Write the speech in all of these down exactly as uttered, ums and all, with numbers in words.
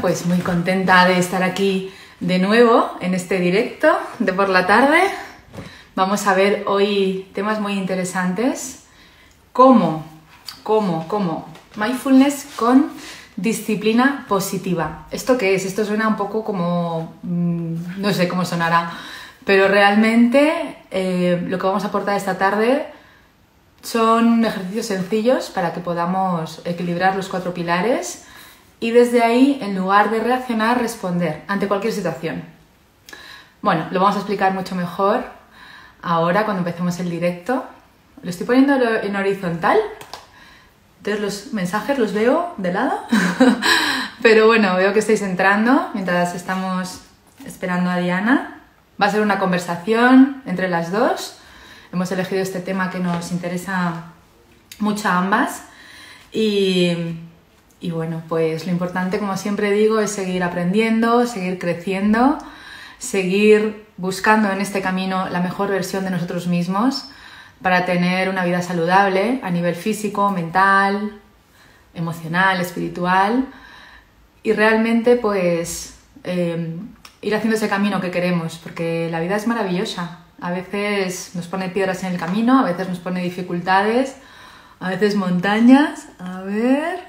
pues muy contenta de estar aquí de nuevo en este directo de por la tarde. Vamos a ver hoy temas muy interesantes. ¿Cómo? ¿Cómo? ¿Cómo? Mindfulness con disciplina positiva. ¿Esto qué es? Esto suena un poco como... Mmm, no sé cómo sonará, pero realmente eh, lo que vamos a aportar esta tarde son ejercicios sencillos para que podamos equilibrar los cuatro pilares y desde ahí, en lugar de reaccionar, responder ante cualquier situación. Bueno, lo vamos a explicar mucho mejor ahora cuando empecemos el directo. Lo estoy poniendo en horizontal, entonces los mensajes los veo de lado, pero bueno, veo que estáis entrando mientras estamos esperando a Diana. Va a ser una conversación entre las dos. Hemos elegido este tema que nos interesa mucho a ambas y, y bueno, pues lo importante, como siempre digo, es seguir aprendiendo, seguir creciendo, seguir buscando en este camino la mejor versión de nosotros mismos para tener una vida saludable a nivel físico, mental, emocional, espiritual y realmente pues eh, ir haciendo ese camino que queremos, porque la vida es maravillosa. A veces nos pone piedras en el camino, a veces nos pone dificultades, a veces montañas. A ver...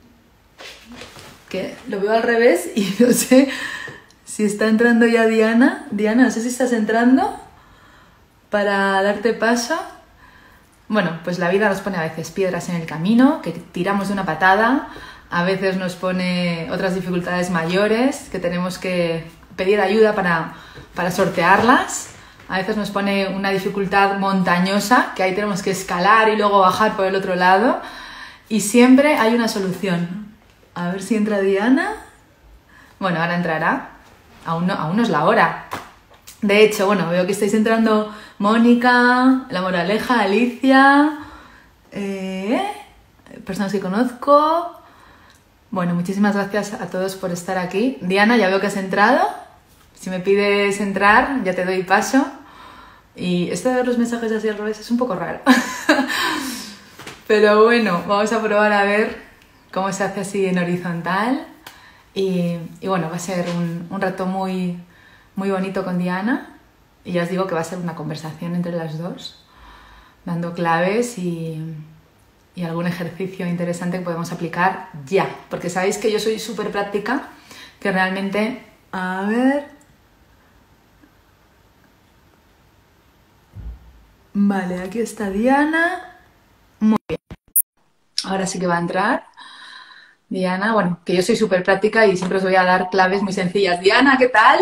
que lo veo al revés y no sé si está entrando ya Diana. Diana, no sé si estás entrando para darte paso. Bueno, pues la vida nos pone a veces piedras en el camino, que tiramos de una patada. A veces nos pone otras dificultades mayores, que tenemos que pedir ayuda para, para sortearlas. A veces nos pone una dificultad montañosa, que ahí tenemos que escalar y luego bajar por el otro lado. Y siempre hay una solución. A ver si entra Diana. Bueno, ahora entrará. Aún no, aún no es la hora. De hecho, bueno, veo que estáis entrando Mónica, La Moraleja, Alicia, eh, personas que conozco. Bueno, muchísimas gracias a todos por estar aquí. Diana, ya veo que has entrado. Si me pides entrar, ya te doy paso. Y esto de ver los mensajes así al revés es un poco raro. Pero bueno, vamos a probar a ver cómo se hace así en horizontal. Y, y bueno, va a ser un, un rato muy, muy bonito con Diana. Y ya os digo que va a ser una conversación entre las dos, dando claves y, y algún ejercicio interesante que podemos aplicar ya. Porque sabéis que yo soy súper práctica, que realmente... A ver... Vale, aquí está Diana. Muy bien. Ahora sí que va a entrar Diana. Bueno, que yo soy súper práctica y siempre os voy a dar claves muy sencillas. Diana, ¿qué tal?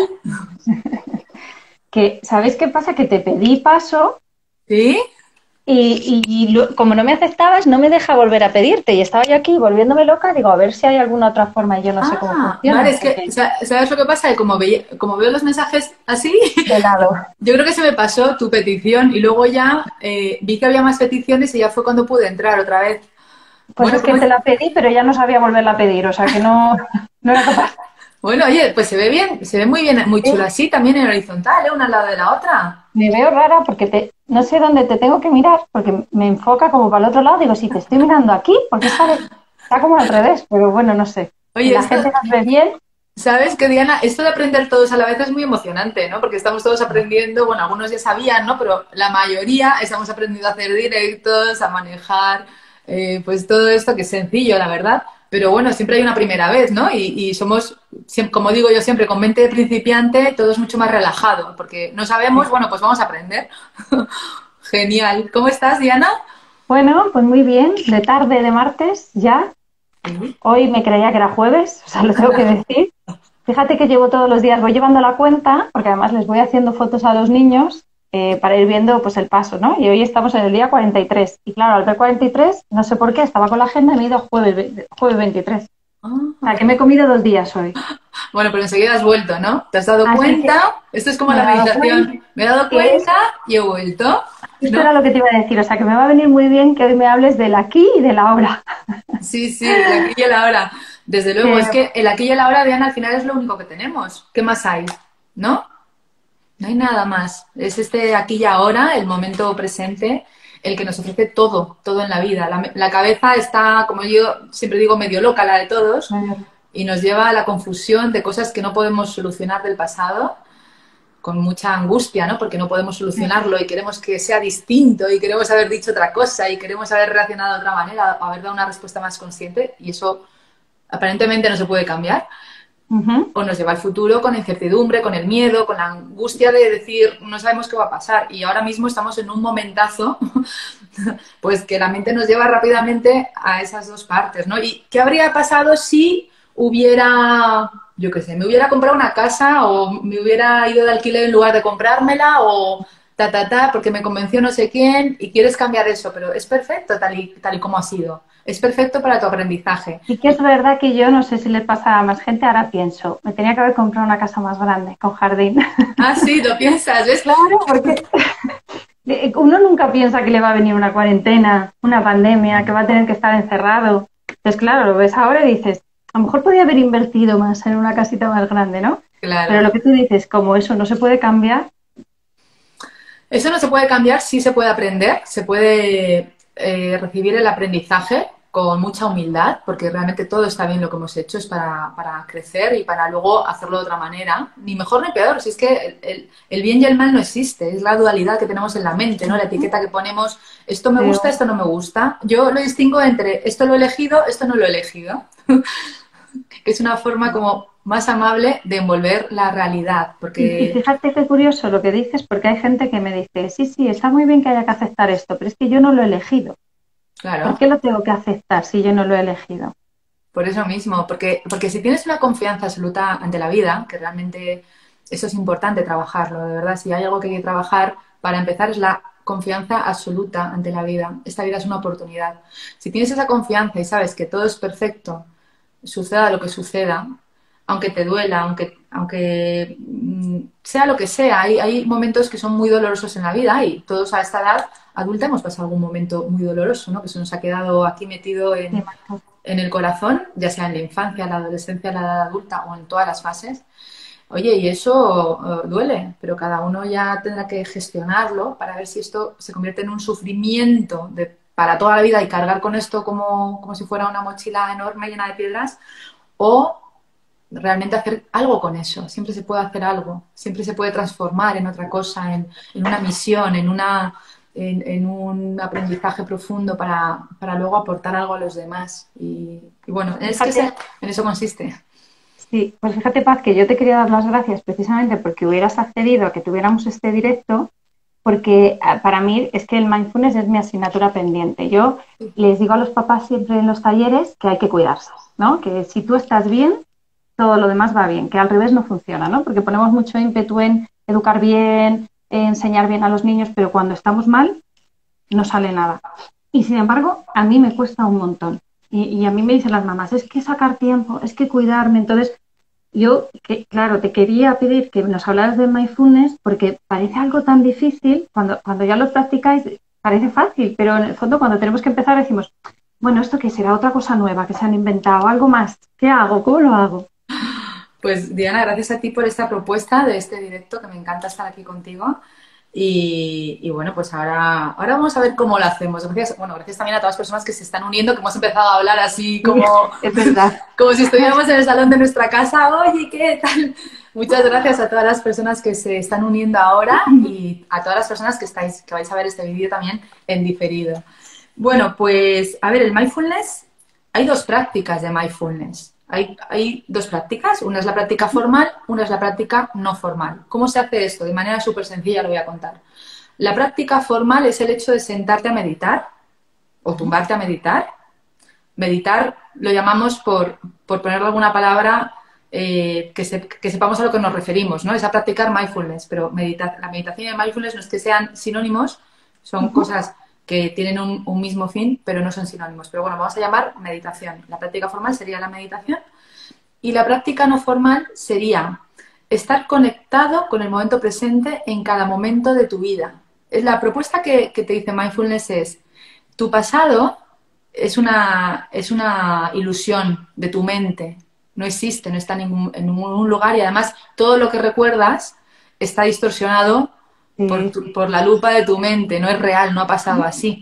Que, ¿sabes qué pasa? Que te pedí paso ¿Sí? y, y lo- como no me aceptabas, no me deja volver a pedirte. Y estaba yo aquí volviéndome loca, digo, a ver si hay alguna otra forma y yo no sé cómo Ah, vale, funciona. es que, Porque sa- ¿sabes lo que pasa? Que como, veía- como veo los mensajes así, de lado. yo creo que se me pasó tu petición y luego ya eh, vi que había más peticiones y ya fue cuando pude entrar otra vez. Pues Bueno, es que ¿cómo es? te la pedí, pero ya no sabía volverla a pedir, o sea que no, no era capaz. Bueno, oye, pues se ve bien, se ve muy bien, muy chulo así, también en horizontal, ¿eh? Una al lado de la otra. Me veo rara porque te, no sé dónde te tengo que mirar, porque me enfoca como para el otro lado. Digo, si te estoy mirando aquí, porque sale, está como al revés, pero bueno, no sé. Si Oye, la esto, gente nos ve bien, ¿sabes qué, Diana? Esto de aprender todos a la vez es muy emocionante, ¿no? Porque estamos todos aprendiendo, bueno, algunos ya sabían, ¿no? Pero la mayoría estamos aprendiendo a hacer directos, a manejar, eh, pues todo esto que es sencillo, la verdad. Pero bueno, siempre hay una primera vez, ¿no? Y, y somos, siem- como digo yo siempre, con mente de principiante, todo es mucho más relajado, porque no sabemos, bueno, pues vamos a aprender. Genial. ¿Cómo estás, Diana? bueno, pues muy bien, de tarde de martes ya. Sí. Hoy me creía que era jueves, o sea, lo tengo que decir. Fíjate que llevo todos los días, voy llevando la cuenta, porque además les voy haciendo fotos a los niños eh, para ir viendo pues el paso, ¿no? Y hoy estamos en el día cuarenta y tres. Y claro, al ver cuarenta y tres, no sé por qué, estaba con la agenda y me he ido a jueves, ve- jueves veintitrés. O sea, Ah, que me he comido dos días hoy. bueno, pero enseguida has vuelto, ¿no? ¿Te has dado Así que cuenta? Esto es como me la he dado cuenta meditación. Me he dado que es, cuenta y he vuelto, esto ¿no? era lo que te iba a decir, o sea, que me va a venir muy bien que hoy me hables del aquí y del ahora. Sí, sí, el aquí y el ahora. Desde luego, es Que, que el aquí y el ahora, Diana, al final es lo único que tenemos. ¿Qué más hay? ¿No? No hay nada más. Es este aquí y ahora, el momento presente, el que nos ofrece todo, todo en la vida. La, la cabeza está, como yo siempre digo, medio loca, la de todos, y nos lleva a la confusión de cosas que no podemos solucionar del pasado, con mucha angustia, ¿no? Porque no podemos solucionarlo y queremos que sea distinto y queremos haber dicho otra cosa y queremos haber reaccionado de otra manera, haber dado una respuesta más consciente, y eso aparentemente no se puede cambiar. Uh-huh. O nos lleva al futuro con la incertidumbre, con el miedo, con la angustia de decir no sabemos qué va a pasar, y ahora mismo estamos en un momentazo pues que la mente nos lleva rápidamente a esas dos partes, ¿no? ¿Y qué habría pasado si hubiera, yo qué sé, me hubiera comprado una casa o me hubiera ido de alquiler en lugar de comprármela o ta, ta, ta, porque me convenció no sé quién y quieres cambiar eso? Pero es perfecto tal y, tal y como ha sido. Es perfecto para tu aprendizaje. Y que es verdad que yo, no sé si le pasa a más gente, ahora pienso, me tenía que haber comprado una casa más grande, con jardín. Ah, sí, lo piensas, ¿ves? Claro, porque uno nunca piensa que le va a venir una cuarentena, una pandemia, que va a tener que estar encerrado. Entonces, claro, lo ves ahora y dices, a lo mejor podía haber invertido más en una casita más grande, ¿no? Claro. Pero lo que tú dices, como eso no se puede cambiar. Eso no se puede cambiar, sí se puede aprender, se puede eh, recibir el aprendizaje con mucha humildad, porque realmente todo está bien lo que hemos hecho, es para, para crecer y para luego hacerlo de otra manera, ni mejor ni peor, si es que el, el, el bien y el mal no existe, es la dualidad que tenemos en la mente, ¿no? La etiqueta que ponemos, esto me gusta, esto no me gusta. Yo lo distingo entre esto lo he elegido, esto no lo he elegido, que es una forma como más amable de envolver la realidad, porque... Y fíjate qué curioso lo que dices, porque hay gente que me dice, sí, sí, está muy bien que haya que aceptar esto, pero es que yo no lo he elegido. Claro. ¿Por qué lo tengo que aceptar si yo no lo he elegido? Por eso mismo, porque, porque si tienes una confianza absoluta ante la vida, que realmente eso es importante trabajarlo, de verdad, si hay algo que hay que trabajar, para empezar es la confianza absoluta ante la vida. Esta vida es una oportunidad. Si tienes esa confianza y sabes que todo es perfecto, suceda lo que suceda, aunque te duela, aunque, aunque mm, sea lo que sea, hay, hay momentos que son muy dolorosos en la vida y todos a esta edad adulta hemos pasado algún momento muy doloroso, ¿no? Que se nos ha quedado aquí metido en, en el corazón, ya sea en la infancia, la adolescencia, la edad adulta o en todas las fases. Oye, y eso uh, duele, pero cada uno ya tendrá que gestionarlo para ver si esto se convierte en un sufrimiento de, para toda la vida y cargar con esto como, como si fuera una mochila enorme llena de piedras, o realmente hacer algo con eso. Siempre se puede hacer algo, siempre se puede transformar en otra cosa, en, en una misión, en, una, en, en un aprendizaje profundo para, para luego aportar algo a los demás. Y, y bueno, es que ese, en eso consiste. Sí, pues fíjate, Paz, que yo te quería dar las gracias precisamente porque hubieras accedido a que tuviéramos este directo, porque para mí es que el mindfulness es mi asignatura pendiente. Yo les digo a los papás siempre en los talleres que hay que cuidarse, ¿no? Que si tú estás bien, todo lo demás va bien, que al revés no funciona, ¿no? Porque ponemos mucho ímpetu en educar bien, en enseñar bien a los niños, pero cuando estamos mal, no sale nada. Y sin embargo, a mí me cuesta un montón. Y, y a mí me dicen las mamás, es que sacar tiempo, es que cuidarme. Entonces, yo, que, claro, te quería pedir que nos hablaras de mindfulness porque parece algo tan difícil, cuando, cuando ya lo practicáis parece fácil, pero en el fondo cuando tenemos que empezar decimos, bueno, ¿esto qué será? Otra cosa nueva que se han inventado, algo más. ¿Qué hago? ¿Cómo lo hago? Pues Diana, gracias a ti por esta propuesta de este directo, que me encanta estar aquí contigo. Y, y bueno, pues ahora, ahora vamos a ver cómo lo hacemos. Gracias, bueno, gracias también a todas las personas que se están uniendo, que hemos empezado a hablar así como, es verdad. como si estuviéramos en el salón de nuestra casa. Oye, ¿qué tal? Muchas gracias a todas las personas que se están uniendo ahora y a todas las personas que estáis, que vais a ver este vídeo también en diferido. Bueno, pues a ver, el mindfulness, hay dos prácticas de mindfulness. Hay, hay dos prácticas, una es la práctica formal, una es la práctica no formal. ¿Cómo se hace esto? De manera súper sencilla lo voy a contar. La práctica formal es el hecho de sentarte a meditar o tumbarte a meditar. Meditar lo llamamos, por, por ponerle alguna palabra, eh, que, se, que sepamos a lo que nos referimos, ¿no? Es a practicar mindfulness, pero meditar, la meditación y el mindfulness no es que sean sinónimos, son uh-huh. cosas que tienen un, un mismo fin, pero no son sinónimos. Pero bueno, vamos a llamar meditación. La práctica formal sería la meditación y la práctica no formal sería estar conectado con el momento presente en cada momento de tu vida. Es la propuesta que, que te dice mindfulness es, tu pasado es una, es una ilusión de tu mente, no existe, no está en ningún, en ningún lugar y además todo lo que recuerdas está distorsionado Por, tu, por la lupa de tu mente, no es real, no ha pasado así.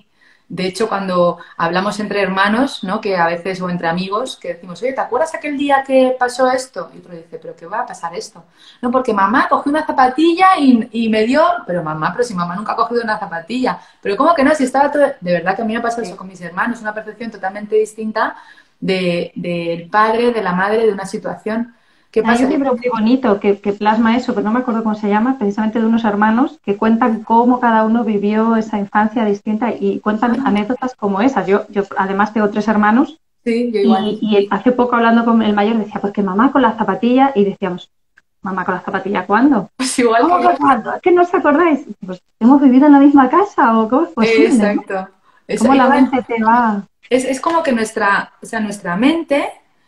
De hecho, cuando hablamos entre hermanos, ¿no? Que a veces, o entre amigos, que decimos, oye, ¿te acuerdas aquel día que pasó esto? Y otro dice, ¿pero qué va a pasar esto? No, porque mamá cogió una zapatilla y, y me dio... Pero mamá, pero si mamá nunca ha cogido una zapatilla. Pero ¿cómo que no? Si estaba todo... De verdad que a mí me pasa eso con mis hermanos, una percepción totalmente distinta de, del padre, de la madre, de una situación. ¿Qué pasa? Hay un libro muy bonito que, que plasma eso, pero no me acuerdo cómo se llama, precisamente de unos hermanos que cuentan cómo cada uno vivió esa infancia distinta y cuentan anécdotas como esas. Yo, yo además tengo tres hermanos. Sí, yo igual. Y, y hace poco hablando con el mayor decía, pues que mamá con las zapatillas, y decíamos, mamá con las zapatillas, ¿cuándo? Pues igual ¿Cómo que yo. cuándo? ¿Es que no os acordáis? Pues hemos vivido en la misma casa o cómo es posible, Exacto. ¿no? Eso, ¿Cómo la igual, mente te va? es, es como que nuestra, o sea, nuestra mente,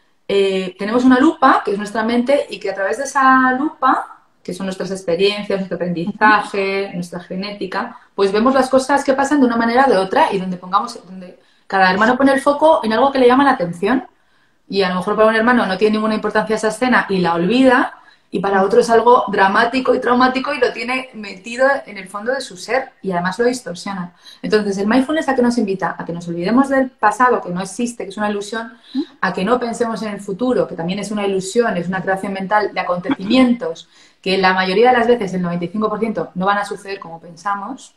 eh, tenemos una lupa, que es nuestra mente, y que a través de esa lupa, que son nuestras experiencias, nuestro aprendizaje, nuestra genética, pues vemos las cosas que pasan de una manera o de otra, y donde pongamos, donde cada hermano pone el foco en algo que le llama la atención. Y a lo mejor para un hermano no tiene ninguna importancia esa escena y la olvida, y para otro es algo dramático y traumático y lo tiene metido en el fondo de su ser y además lo distorsiona. Entonces, el mindfulness, ¿a qué nos invita? A que nos olvidemos del pasado, que no existe, que es una ilusión, a que no pensemos en el futuro, que también es una ilusión, es una creación mental de acontecimientos que la mayoría de las veces, el noventa y cinco por ciento, no van a suceder como pensamos,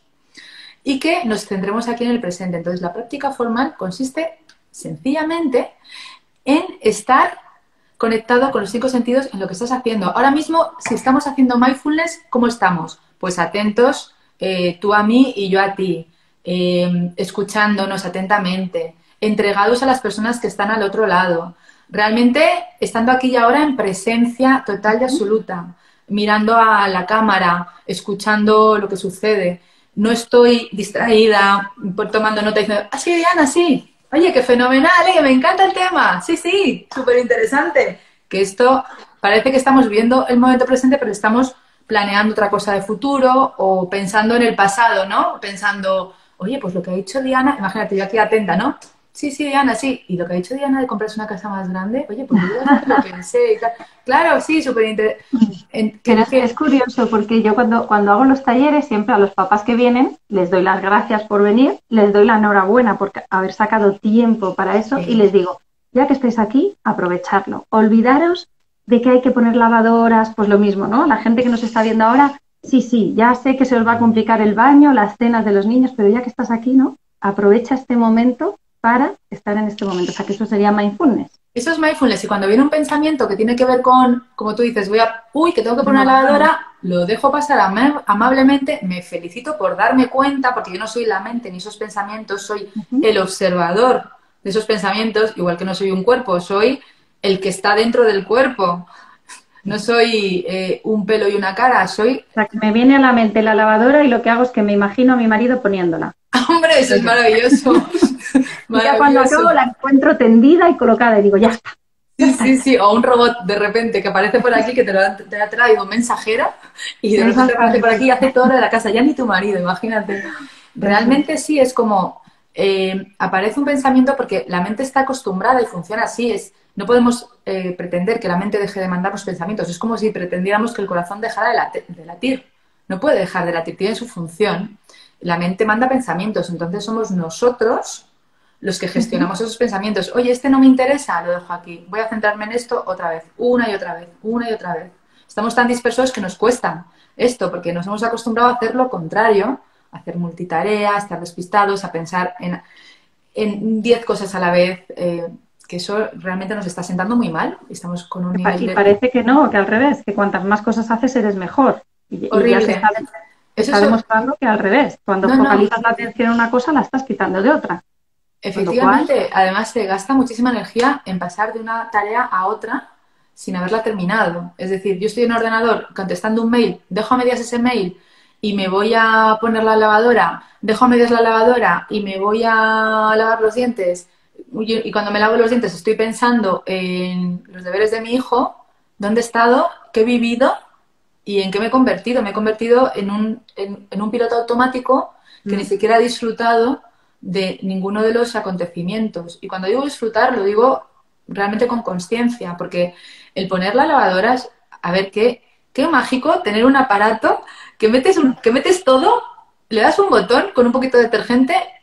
y que nos centremos aquí en el presente. Entonces, la práctica formal consiste sencillamente en estar conectado con los cinco sentidos en lo que estás haciendo. Ahora mismo, si estamos haciendo mindfulness, ¿cómo estamos? Pues atentos, eh, tú a mí y yo a ti, eh, escuchándonos atentamente, entregados a las personas que están al otro lado, realmente estando aquí y ahora en presencia total y absoluta, mirando a la cámara, escuchando lo que sucede. No estoy distraída, por tomando nota y diciendo, ah, sí, Diana, sí. Oye, qué fenomenal, ¿eh? Me encanta el tema. Sí, sí, súper interesante. Que esto parece que estamos viviendo el momento presente, pero estamos planeando otra cosa de futuro o pensando en el pasado, ¿no? Pensando, oye, pues lo que ha dicho Diana, imagínate, yo aquí atenta, ¿no? Sí, sí, Diana, sí. Y lo que ha dicho Diana de comprarse una casa más grande, oye, pues yo lo pensé y tal. Claro, sí, súper interesante. Pero es, es curioso porque yo cuando, cuando hago los talleres, siempre a los papás que vienen les doy las gracias por venir, les doy la enhorabuena por haber sacado tiempo para eso, sí. Y les digo, ya que estáis aquí, aprovecharlo. Olvidaros de que hay que poner lavadoras, pues lo mismo, ¿no? La gente que nos está viendo ahora, sí, sí, ya sé que se os va a complicar el baño, las cenas de los niños, pero ya que estás aquí, ¿no? Aprovecha este momento para estar en este momento. O sea, que eso sería mindfulness. Eso es mindfulness. Y cuando viene un pensamiento que tiene que ver con, como tú dices, voy a, uy, que tengo que poner una lavadora, lo dejo pasar am amablemente, me felicito por darme cuenta, porque yo no soy la mente ni esos pensamientos, soy uh-huh. el observador de esos pensamientos, igual que no soy un cuerpo, soy el que está dentro del cuerpo. No soy eh, un pelo y una cara, soy... O sea, que me viene a la mente la lavadora y lo que hago es que me imagino a mi marido poniéndola. ¡Hombre, eso es maravilloso! Y ya cuando acabo la encuentro tendida y colocada y digo, ya está. Sí, sí, sí, o un robot de repente que aparece por aquí, que te, lo, te ha traído un mensajero y de repente aparece por aquí y hace todo lo de la casa, ya ni tu marido, imagínate. Realmente sí, es como, eh, aparece un pensamiento porque la mente está acostumbrada y funciona así, es, no podemos eh, pretender que la mente deje de mandar los pensamientos, es como si pretendiéramos que el corazón dejara de, late, de latir, no puede dejar de latir, tiene su función, la mente manda pensamientos, entonces somos nosotros los que gestionamos esos pensamientos. Oye, este no me interesa, lo dejo aquí. Voy a centrarme en esto otra vez, una y otra vez, una y otra vez. Estamos tan dispersos que nos cuesta esto, porque nos hemos acostumbrado a hacer lo contrario, a hacer multitarea, a estar despistados, a pensar en, en diez cosas a la vez, eh, que eso realmente nos está sentando muy mal. Estamos con un nivel y de... parece que no, que al revés, que cuantas más cosas haces eres mejor. Y, Horrible. Y ya se está, eso está es... demostrando que al revés. Cuando no, focalizas no. la atención en una cosa, la estás quitando de otra. Efectivamente, cual... además se gasta muchísima energía en pasar de una tarea a otra sin haberla terminado. Es decir, yo estoy en un ordenador contestando un mail, dejo a medias ese mail y me voy a poner la lavadora, dejo a medias la lavadora y me voy a lavar los dientes. Y cuando me lavo los dientes estoy pensando en los deberes de mi hijo, dónde he estado, qué he vivido y en qué me he convertido. Me he convertido en un, en, en un piloto automático que mm. ni siquiera he disfrutado de ninguno de los acontecimientos. Y cuando digo disfrutar, lo digo realmente con conciencia, porque el poner la lavadora es, a ver, qué, qué mágico tener un aparato que metes, un, que metes todo, le das un botón con un poquito de detergente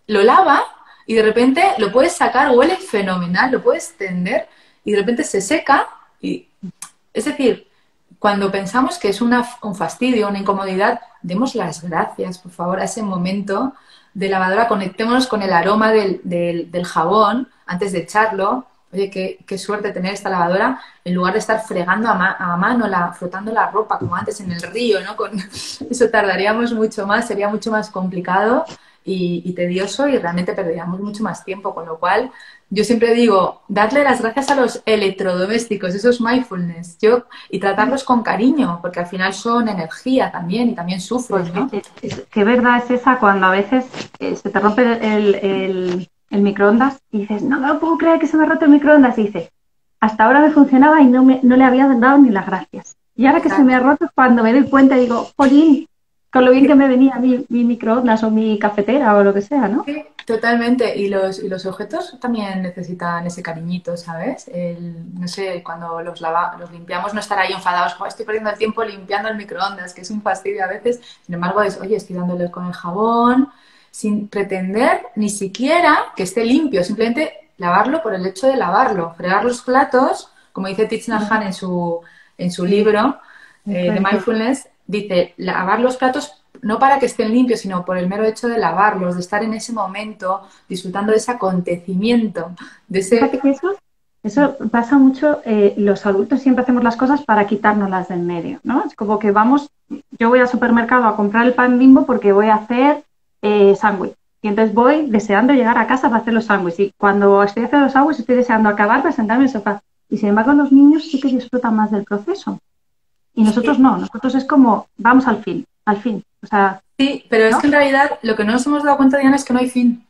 lo lava y de repente lo puedes sacar, huele fenomenal, lo puedes tender y de repente se seca. Y, es decir, cuando pensamos que es una, un fastidio, una incomodidad, demos las gracias, por favor, a ese momento de lavadora, conectémonos con el aroma del, del, del jabón antes de echarlo. Oye, qué, qué suerte tener esta lavadora, en lugar de estar fregando a, ma a mano, la, frotando la ropa, como antes en el río, ¿no? Con, eso tardaríamos mucho más, sería mucho más complicado y, y tedioso y realmente perderíamos mucho más tiempo, con lo cual yo siempre digo, darle las gracias a los electrodomésticos, esos mindfulness, yo, y tratarlos con cariño, porque al final son energía también y también sufren, ¿no? Pues, ¿qué, qué verdad es esa cuando a veces eh, se te rompe el, el, el microondas y dices, no me lo puedo creer que se me ha roto el microondas? Y dices, hasta ahora me funcionaba y no, me, no le había dado ni las gracias. Y ahora que se me ha roto es cuando me doy cuenta y digo, jolín, con lo bien que me venía mi, mi microondas o mi cafetera o lo que sea, ¿no? Sí, totalmente. Y los, y los objetos también necesitan ese cariñito, ¿sabes? El, no sé, cuando los, lava, los limpiamos, no estar ahí enfadados, "Jo, estoy perdiendo el tiempo limpiando el microondas", que es un fastidio a veces. Sin embargo, es, oye, estoy dándole con el jabón, sin pretender ni siquiera que esté limpio, simplemente lavarlo por el hecho de lavarlo. Fregar los platos, como dice Thich Nhat Hanh en su, en su libro eh, de Mindfulness, dice, lavar los platos no para que estén limpios, sino por el mero hecho de lavarlos, de estar en ese momento, disfrutando de ese acontecimiento, de ese... Fíjate que eso, eso pasa mucho, eh, los adultos siempre hacemos las cosas para quitárnoslas de en medio, ¿no? Es como que vamos, yo voy al supermercado a comprar el pan Bimbo porque voy a hacer eh, sándwich. Y entonces voy deseando llegar a casa para hacer los sándwiches. Y cuando estoy haciendo los sándwiches estoy deseando acabar para sentarme en el sofá. Y sin embargo los niños sí que disfrutan más del proceso. Y nosotros no, nosotros es como, vamos al fin, al fin. O sea, sí, pero ¿no? Es que en realidad lo que no nos hemos dado cuenta, Diana, es que no hay fin.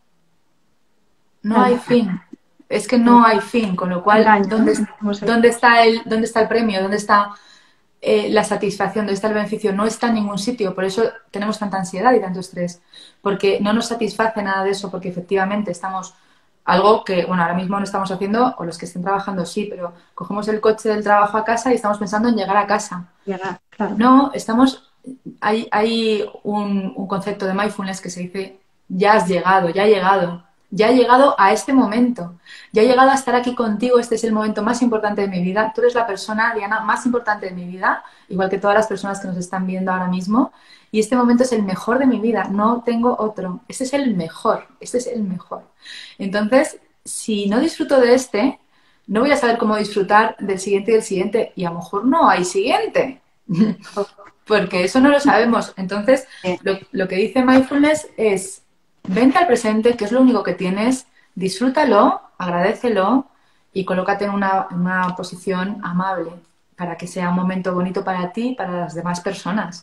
No claro. hay fin. Es que no hay fin, con lo cual, Engaño, ¿dónde, ¿no? ¿dónde, está el, ¿dónde está el premio? ¿Dónde está eh, la satisfacción? ¿Dónde está el beneficio? No está en ningún sitio. Por eso tenemos tanta ansiedad y tanto estrés. Porque no nos satisface nada de eso, porque efectivamente estamos... Algo que, bueno, ahora mismo no estamos haciendo, o los que estén trabajando sí, pero cogemos el coche del trabajo a casa y estamos pensando en llegar a casa. Llegar, claro. No, estamos... Hay, hay un, un concepto de mindfulness que se dice, ya has llegado, ya ha llegado. Ya he llegado a este momento, ya he llegado a estar aquí contigo, este es el momento más importante de mi vida, tú eres la persona, Diana, más importante de mi vida, igual que todas las personas que nos están viendo ahora mismo, y este momento es el mejor de mi vida, no tengo otro, este es el mejor, este es el mejor. Entonces, si no disfruto de este, no voy a saber cómo disfrutar del siguiente y del siguiente, y a lo mejor no hay siguiente, porque eso no lo sabemos. Entonces, lo, lo que dice Mindfulness es... Vente al presente, que es lo único que tienes, disfrútalo, agradécelo y colócate en una, una posición amable para que sea un momento bonito para ti y para las demás personas.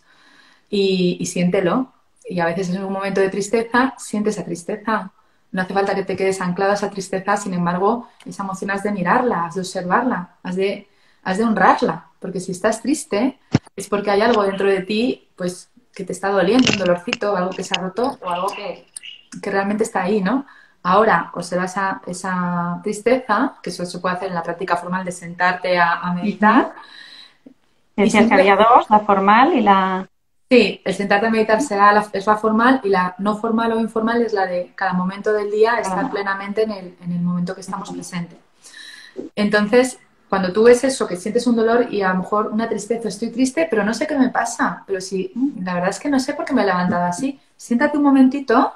Y, y siéntelo. Y a veces en un momento de tristeza, siente esa tristeza. No hace falta que te quedes anclado a esa tristeza, sin embargo, esa emoción has de mirarla, has de observarla, has de, has de honrarla. Porque si estás triste, es porque hay algo dentro de ti pues, que te está doliendo, un dolorcito, algo que se ha roto o algo que... que realmente está ahí, ¿no? Ahora observa esa, esa tristeza, que eso se puede hacer en la práctica formal de sentarte a, a meditar. Uh-huh. Decías siempre... que había dos, la formal y la... Sí, el sentarte a meditar será la, es la formal y la no formal o informal es la de cada momento del día estar uh-huh. plenamente en el, en el momento que estamos uh-huh. presentes. Entonces, cuando tú ves eso, que sientes un dolor y a lo mejor una tristeza, estoy triste, pero no sé qué me pasa, pero sí, la verdad es que no sé por qué me he levantado así. Siéntate un momentito.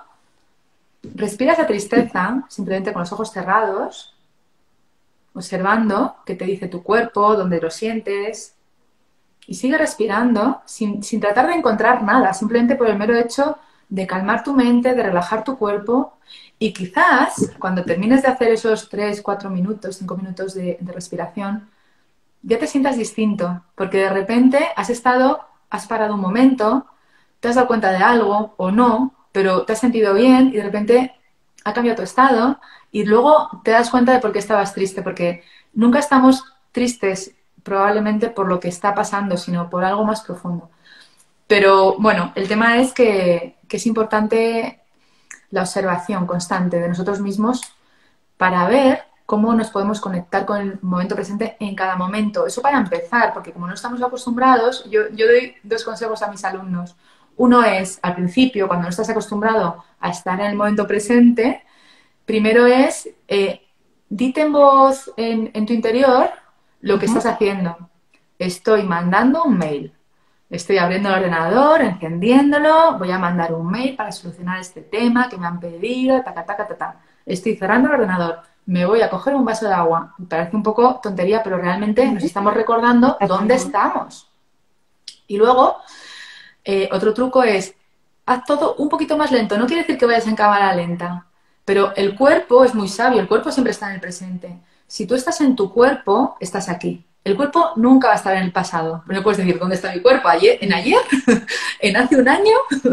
Respira esa tristeza, simplemente con los ojos cerrados, observando qué te dice tu cuerpo, dónde lo sientes, y sigue respirando sin, sin tratar de encontrar nada, simplemente por el mero hecho de calmar tu mente, de relajar tu cuerpo, y quizás cuando termines de hacer esos tres, cuatro minutos, cinco minutos de, de respiración, ya te sientas distinto, porque de repente has estado, has parado un momento, te has dado cuenta de algo o no, pero te has sentido bien y de repente ha cambiado tu estado y luego te das cuenta de por qué estabas triste, porque nunca estamos tristes probablemente por lo que está pasando, sino por algo más profundo. Pero bueno, el tema es que, que es importante la observación constante de nosotros mismos para ver cómo nos podemos conectar con el momento presente en cada momento. Eso para empezar, porque como no estamos acostumbrados, yo, yo doy dos consejos a mis alumnos. Uno es, al principio, cuando no estás acostumbrado a estar en el momento presente, primero es, eh, dite en voz en, en tu interior lo que Ujú. estás haciendo. Estoy mandando un mail. Estoy abriendo el ordenador, encendiéndolo, voy a mandar un mail para solucionar este tema que me han pedido, ta, ta, ta, ta, ta. Estoy cerrando el ordenador, me voy a coger un vaso de agua. Me parece un poco tontería, pero realmente nos estamos recordando dónde estamos. Y luego, eh, otro truco es, haz todo un poquito más lento. No quiere decir que vayas en cámara lenta, pero el cuerpo es muy sabio, el cuerpo siempre está en el presente. Si tú estás en tu cuerpo, estás aquí. El cuerpo nunca va a estar en el pasado. No puedes decir, ¿dónde está mi cuerpo? ¿Ayer? ¿En ayer? ¿En hace un año?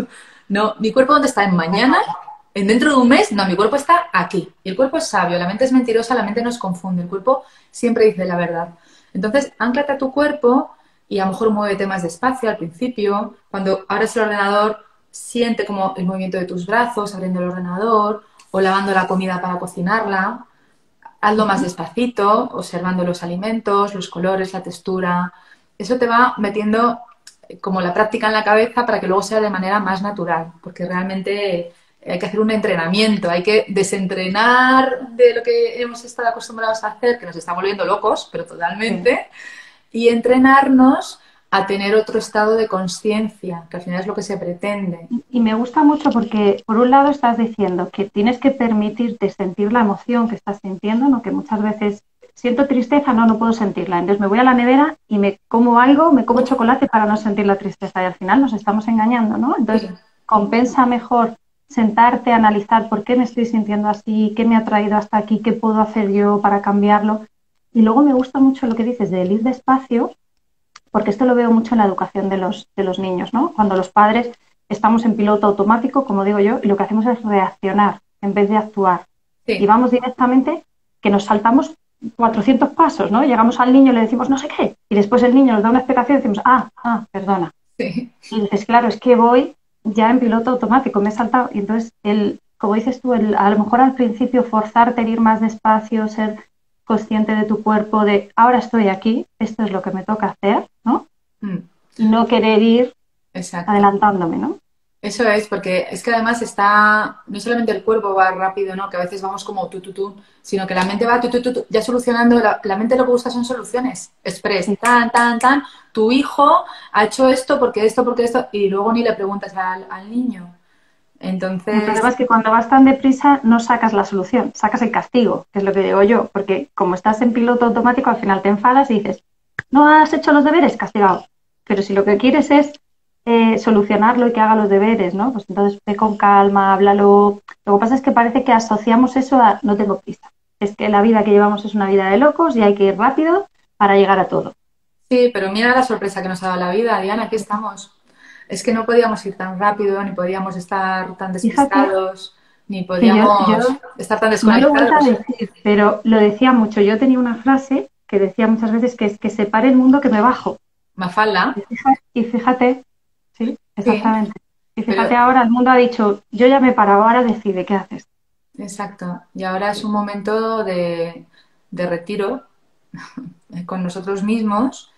No, mi cuerpo ¿dónde está? ¿En mañana? ¿En dentro de un mes? No, mi cuerpo está aquí. Y el cuerpo es sabio, la mente es mentirosa, la mente nos confunde. El cuerpo siempre dice la verdad. Entonces, ánclate a tu cuerpo y a lo mejor muévete más despacio al principio. Cuando abres el ordenador, siente como el movimiento de tus brazos abriendo el ordenador o lavando la comida para cocinarla. Hazlo más despacito, observando los alimentos, los colores, la textura. Eso te va metiendo como la práctica en la cabeza para que luego sea de manera más natural, porque realmente hay que hacer un entrenamiento, hay que desentrenar de lo que hemos estado acostumbrados a hacer, que nos está volviendo locos, pero Sí. totalmente, y entrenarnos a tener otro estado de conciencia, que al final es lo que se pretende. Y me gusta mucho porque, por un lado, estás diciendo que tienes que permitirte sentir la emoción que estás sintiendo, ¿no? Que muchas veces siento tristeza, no, no puedo sentirla. Entonces me voy a la nevera y me como algo, me como chocolate para no sentir la tristeza. Y al final nos estamos engañando, ¿no? Entonces Sí. compensa mejor sentarte, analizar por qué me estoy sintiendo así, qué me ha traído hasta aquí, qué puedo hacer yo para cambiarlo. Y luego me gusta mucho lo que dices de ir despacio, porque esto lo veo mucho en la educación de los, de los niños, ¿no? Cuando los padres estamos en piloto automático, como digo yo, y lo que hacemos es reaccionar en vez de actuar. Y Sí. vamos directamente, que nos saltamos cuatrocientos pasos, ¿no? Llegamos al niño y le decimos no sé qué, y después el niño nos da una explicación y decimos, ah, ah, perdona. Sí. Y dices, claro, es que voy ya en piloto automático, me he saltado. Y entonces, el, como dices tú, el, a lo mejor al principio forzarte a ir más despacio, ser consciente de tu cuerpo, de ahora estoy aquí, esto es lo que me toca hacer, ¿no? Mm. Y no querer ir Exacto. adelantándome, ¿no? Eso es, porque es que además está, no solamente el cuerpo va rápido, ¿no? Que a veces vamos como tú, tú, tú, sino que la mente va tú, tú, tú, tú, ya solucionando, la, la mente lo que busca son soluciones, express, Sí. tan, tan, tan, tu hijo ha hecho esto, porque esto, porque esto, y luego ni le preguntas al, al niño. El Entonces, problema es que cuando vas tan deprisa no sacas la solución, sacas el castigo, que es lo que digo yo, porque como estás en piloto automático, al final te enfadas y dices, no has hecho los deberes, castigado. Pero si lo que quieres es eh, solucionarlo y que haga los deberes, ¿no? Pues entonces ve con calma, háblalo. Lo que pasa es que parece que asociamos eso a no tengo prisa. Es que la vida que llevamos es una vida de locos y hay que ir rápido para llegar a todo. sí, pero mira la sorpresa que nos ha dado la vida, Diana, aquí estamos. Es que no podíamos ir tan rápido, ni podíamos estar tan Fíjate despistados, ni que yo, yo podíamos estar tan no lo he vuelto a desconectados. decir, pero lo decía mucho. Yo tenía una frase que decía muchas veces que es que se pare el mundo que me bajo. Mafalda, Y fíjate, y fíjate, sí, sí, exactamente. Y pero fíjate ahora, el mundo ha dicho, yo ya me he parado, ahora decide qué haces. exacto. Y ahora es un momento de, de retiro con nosotros mismos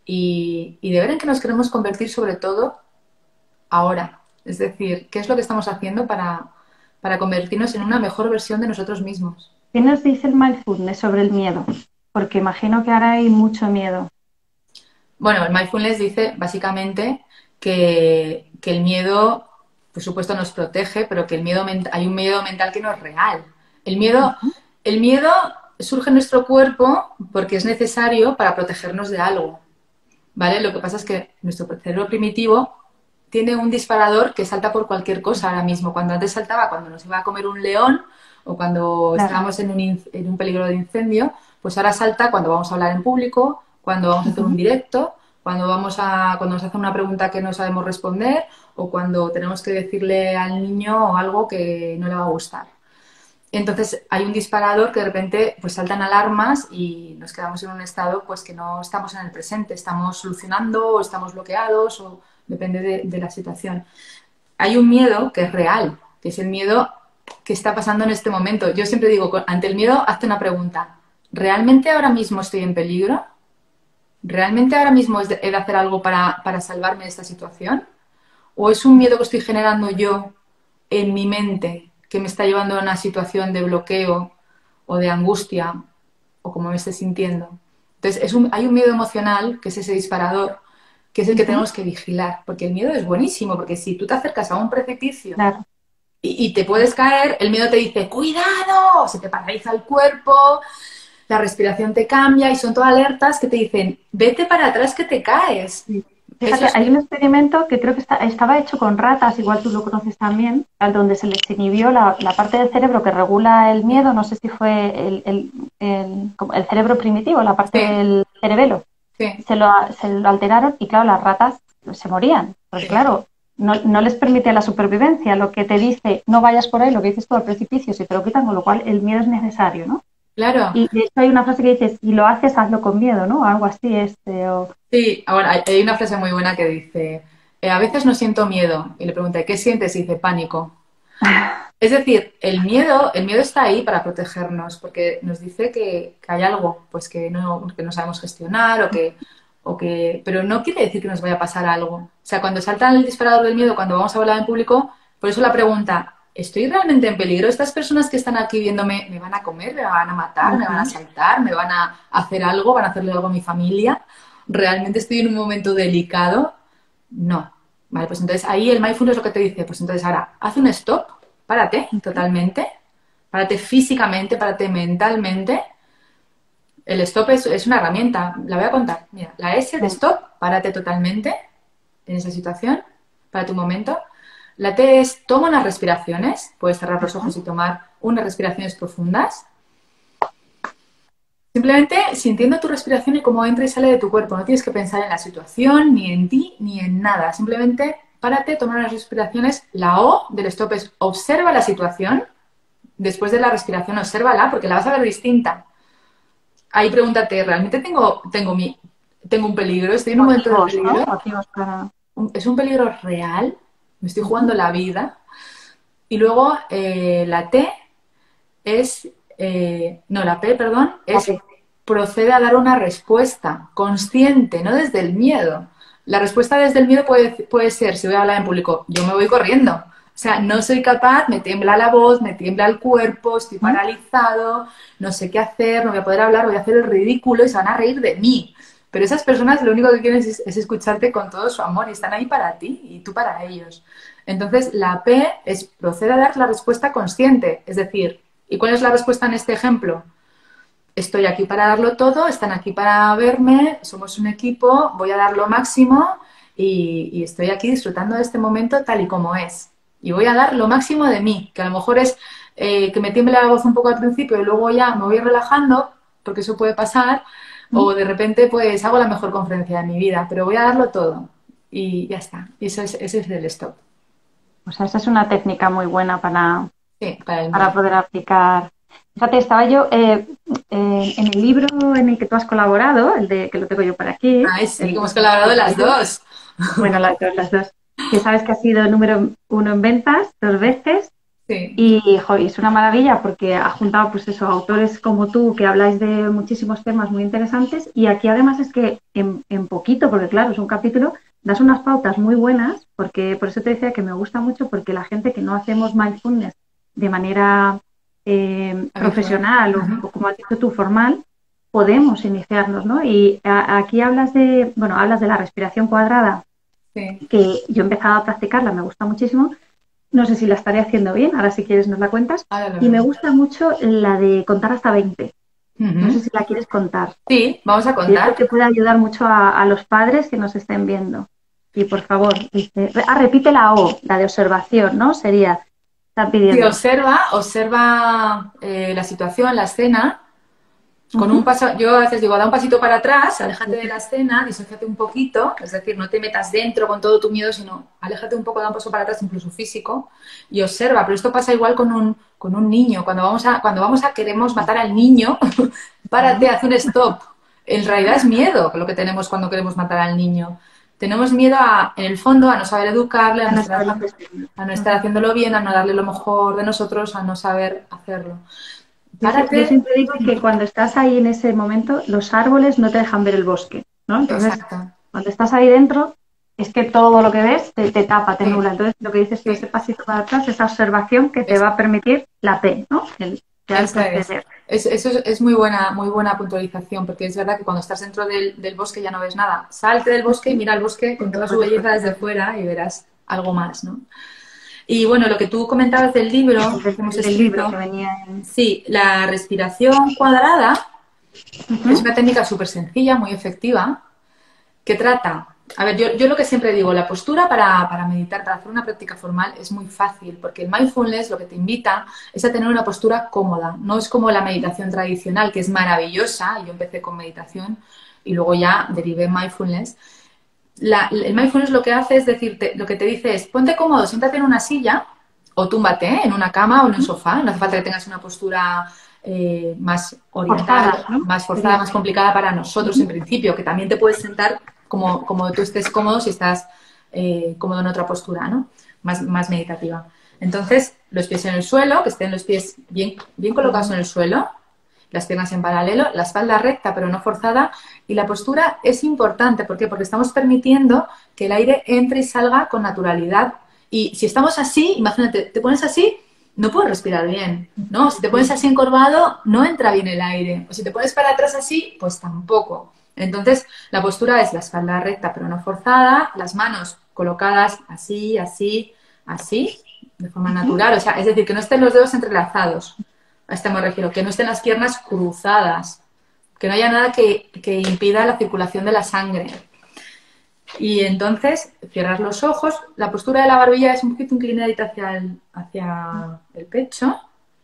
y, y de ver en qué nos queremos convertir sobre todo ahora. Es decir, qué es lo que estamos haciendo para, para convertirnos en una mejor versión de nosotros mismos. ¿Qué nos dice el mindfulness sobre el miedo? Porque imagino que ahora hay mucho miedo. Bueno, el mindfulness dice básicamente que, que el miedo, por supuesto, nos protege, pero que el miedo ment- hay un miedo mental que no es real. El miedo, el miedo surge en nuestro cuerpo porque es necesario para protegernos de algo, ¿vale? Lo que pasa es que nuestro cerebro primitivo tiene un disparador que salta por cualquier cosa ahora mismo. Cuando antes saltaba, cuando nos iba a comer un león o cuando Claro. estábamos en un, in- en un peligro de incendio, pues ahora salta cuando vamos a hablar en público, cuando vamos a hacer un directo, cuando vamos a, cuando nos hacen una pregunta que no sabemos responder o cuando tenemos que decirle al niño algo que no le va a gustar. Entonces hay un disparador que de repente pues saltan alarmas y nos quedamos en un estado pues que no estamos en el presente, estamos solucionando o estamos bloqueados o depende de, de la situación. Hay un miedo que es real, que es el miedo que está pasando en este momento. Yo siempre digo, ante el miedo, hazte una pregunta. ¿Realmente ahora mismo estoy en peligro? ¿Realmente ahora mismo he de hacer algo para, para salvarme de esta situación? o es un miedo que estoy generando yo en mi mente que me está llevando a una situación de bloqueo o de angustia o como me esté sintiendo. Entonces, es un, hay un miedo emocional, que es ese disparador, que es el que Ujú. tenemos que vigilar, porque el miedo es buenísimo, porque si tú te acercas a un precipicio Claro. y, y te puedes caer, el miedo te dice, ¡cuidado! Se te paraliza el cuerpo, la respiración te cambia y son todas alertas que te dicen, vete para atrás que te caes. Sí. Eso Fíjate, es... hay un experimento que creo que está- estaba hecho con ratas, igual tú lo conoces también, al donde se les inhibió la, la parte del cerebro que regula el miedo, no sé si fue el, el- el- como el cerebro primitivo, la parte Sí, del cerebelo, sí, se lo, se lo alteraron y claro, las ratas se morían, porque sí. claro, no, no les permite la supervivencia, lo que te dice no vayas por ahí, lo que dices tú al precipicio, se te lo quitan, con lo cual el miedo es necesario, ¿no? Claro. Y de hecho hay una frase que dice, si lo haces, hazlo con miedo, ¿no? Algo así, este, o... Sí, ahora hay, hay una frase muy buena que dice, eh, a veces no siento miedo. Y le pregunté, ¿qué sientes? Y dice, pánico. Es decir, el miedo, el miedo está ahí para protegernos, porque nos dice que, que hay algo pues que no, que no sabemos gestionar o que, o que. Pero no quiere decir que nos vaya a pasar algo. O sea, cuando salta el disparador del miedo, cuando vamos a hablar en público, por eso la pregunta, ¿estoy realmente en peligro? ¿Estas personas que están aquí viéndome me van a comer, me van a matar, me van a Ujú. asaltar, me van a hacer algo, van a hacerle algo a mi familia? ¿Realmente estoy en un momento delicado? No. Vale, pues entonces ahí el mindfulness lo que te dice, pues entonces ahora haz un stop, párate totalmente, párate físicamente, párate mentalmente. El stop es, es una herramienta, la voy a contar. Mira, la S de stop, párate totalmente en esa situación, párate un momento. La T es toma unas respiraciones, puedes cerrar los ojos y tomar unas respiraciones profundas. Simplemente sintiendo tu respiración y cómo entra y sale de tu cuerpo. No tienes que pensar en la situación, ni en ti, ni en nada. Simplemente párate, toma unas respiraciones. La O del stop es observa la situación. Después de la respiración, obsérvala porque la vas a ver distinta. Ahí pregúntate, ¿realmente tengo, tengo, mi, tengo un peligro? ¿Estoy en un momento de Motivos, ¿no? peligro? Motivos para... ¿Es un peligro real? ¿Me estoy jugando Ujú. la vida? Y luego eh, la T es, eh, no, la P, perdón, La es P. procede a dar una respuesta consciente, no desde el miedo. La respuesta desde el miedo puede, puede ser, si voy a hablar en público, yo me voy corriendo. O sea, no soy capaz, me tiembla la voz, me tiembla el cuerpo, estoy ¿Mm? paralizado, no sé qué hacer, no voy a poder hablar, voy a hacer el ridículo y se van a reír de mí. Pero esas personas lo único que quieren es, es escucharte con todo su amor y están ahí para ti y tú para ellos. Entonces, la P es procede a dar la respuesta consciente, es decir, ¿y cuál es la respuesta en este ejemplo? Estoy aquí para darlo todo, están aquí para verme, somos un equipo, voy a dar lo máximo y, y estoy aquí disfrutando de este momento tal y como es. Y voy a dar lo máximo de mí, que a lo mejor es eh, que me tiemble la voz un poco al principio y luego ya me voy relajando, porque eso puede pasar, ¿Mm? o de repente pues hago la mejor conferencia de mi vida, pero voy a darlo todo y ya está. Y eso es, ese es el stop. O sea, esa es una técnica muy buena para, Sí, para el para miedo. poder aplicar. Fíjate, estaba yo eh, eh, en el libro en el que tú has colaborado, el de que lo tengo yo por aquí, Ay, sí, que el hemos colaborado las de dos. bueno, las dos, las dos, que sabes que ha sido número uno en ventas dos veces Sí, y jo, es una maravilla porque ha juntado pues eso, autores como tú que habláis de muchísimos temas muy interesantes y aquí además es que en, en poquito, porque claro, es un capítulo, das unas pautas muy buenas, porque por eso te decía que me gusta mucho porque la gente que no hacemos mindfulness de manera eh, habitual. profesional o, Ujú. o, como has dicho tú, formal, podemos iniciarnos, ¿no? Y a, aquí hablas de, bueno, hablas de la respiración cuadrada, Sí. que yo he empezado a practicarla, me gusta muchísimo. No sé si la estaré haciendo bien, ahora si quieres nos la cuentas. Ahora lo Y me vemos. gusta mucho la de contar hasta veinte. No sé Ujú. si la quieres contar. Sí, vamos a Yo creo contar. que puede ayudar mucho a, a los padres que nos estén viendo. Y por favor, dice, ah, repite la O, la de observación, ¿no? Sería, están Sí, pidiendo. observa, observa eh, la situación, la escena. Con un Uh-huh. paso, yo a veces digo, da un pasito para atrás, aléjate de la escena, disóciate un poquito, es decir, no te metas dentro con todo tu miedo, sino aléjate un poco, da un paso para atrás, incluso físico, y observa. Pero esto pasa igual con un, con un niño. Cuando vamos a, cuando vamos a queremos matar al niño, párate, haz un stop. En realidad es miedo lo que tenemos cuando queremos matar al niño. Tenemos miedo a, en el fondo, a no saber educarle, a Ya no no estar sabes lo haciendo, que es. a no estar Uh-huh. haciéndolo bien, a no darle lo mejor de nosotros, a no saber hacerlo. Yo, sie- yo Párate. siempre digo que cuando estás ahí en ese momento, los árboles no te dejan ver el bosque, ¿no? Entonces, Exacto. cuando estás ahí dentro, es que todo lo que ves te, te tapa, te Sí. nubla. Entonces, lo que dices tú, Sí. ese pasito para atrás, esa observación que te Es- va a permitir la P, ¿no? El Eso realmente es. acceder. Es- eso es, es muy buena, muy buena puntualización, porque es verdad que cuando estás dentro del, del bosque ya no ves nada. Salte del bosque y mira el bosque Y con te toda su puedes belleza desde perfilar. fuera y verás algo más, ¿no? Y bueno, lo que tú comentabas del libro El, del- que hemos el del libro que escrito, venía en... sí, la respiración cuadrada es Ujú. una técnica súper sencilla, muy efectiva, que trata, a ver, yo, yo lo que siempre digo, la postura para, para meditar, para hacer una práctica formal es muy fácil, porque el mindfulness lo que te invita es a tener una postura cómoda, no es como la meditación tradicional, que es maravillosa, y yo empecé con meditación y luego ya derivé en mindfulness. La, el mindfulness lo que hace es decirte, lo que te dice es, ponte cómodo, siéntate en una silla o túmbate ¿eh? En una cama o en un sofá, no hace falta que tengas una postura eh, más oriental, Forzada, ¿no? más forzada, Sería. más complicada para nosotros en principio, que también te puedes sentar como, como tú estés cómodo si estás eh, cómodo en otra postura, ¿no? Más, más meditativa. Entonces, los pies en el suelo, que estén los pies bien, bien colocados en el suelo, las piernas en paralelo, la espalda recta pero no forzada, y la postura es importante. ¿Por qué? Porque estamos permitiendo que el aire entre y salga con naturalidad. Y si estamos así, imagínate, te pones así, no puedes respirar bien, ¿no? Si te pones así encorvado, no entra bien el aire. O si te pones para atrás así, pues tampoco. Entonces, la postura es la espalda recta pero no forzada, las manos colocadas así, así, así, de forma natural. O sea, es decir, que no estén los dedos entrelazados. A este me refiero, que no estén las piernas cruzadas, que no haya nada que, que impida la circulación de la sangre. Y entonces cierras los ojos, la postura de la barbilla es un poquito inclinadita hacia el, hacia el pecho.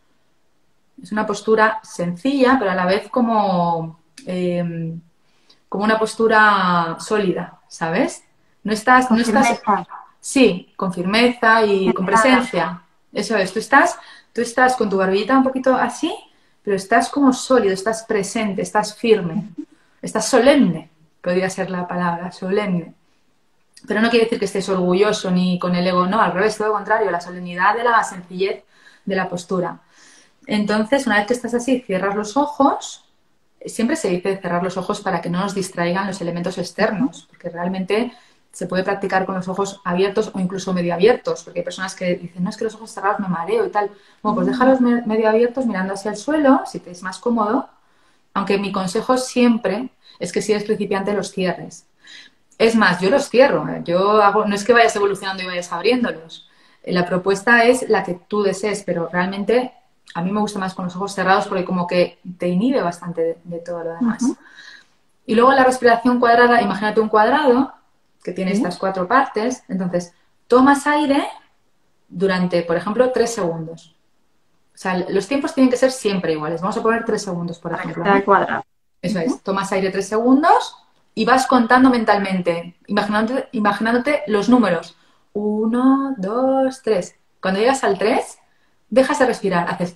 Es una postura sencilla, pero a la vez como, eh, como una postura sólida, ¿sabes? No estás, Con no estás, firmeza, sí, con firmeza y con centrada. presencia. Eso es, tú estás, tú estás con tu barbillita un poquito así, pero estás como sólido, estás presente, estás firme, estás solemne, podría ser la palabra, solemne. Pero no quiere decir que estés orgulloso ni con el ego, no, al revés, todo lo contrario, la solemnidad de la sencillez de la postura. Entonces, una vez que estás así, cierras los ojos. Siempre se dice cerrar los ojos para que no nos distraigan los elementos externos, porque realmente se puede practicar con los ojos abiertos o incluso medio abiertos, porque hay personas que dicen, no, es que los ojos cerrados me mareo y tal. Bueno, pues déjalos me- medio abiertos mirando hacia el suelo, si te es más cómodo, aunque mi consejo siempre es que si eres principiante los cierres. Es más, yo los cierro, ¿eh? Yo hago, no es que vayas evolucionando y vayas abriéndolos. Eh, La propuesta es la que tú desees, pero realmente a mí me gusta más con los ojos cerrados porque como que te inhibe bastante de, de todo lo demás. Ujú. Y luego la respiración cuadrada, imagínate un cuadrado que tiene Sí. estas cuatro partes, entonces tomas aire durante, por ejemplo, tres segundos. O sea, los tiempos tienen que ser siempre iguales. Vamos a poner tres segundos, por Para que ejemplo, sea ¿no? cuadrado. Eso Ujú. es, tomas aire tres segundos y vas contando mentalmente, imaginándote, imaginándote los números. Uno, dos, tres. Cuando llegas al tres, dejas de respirar, haces...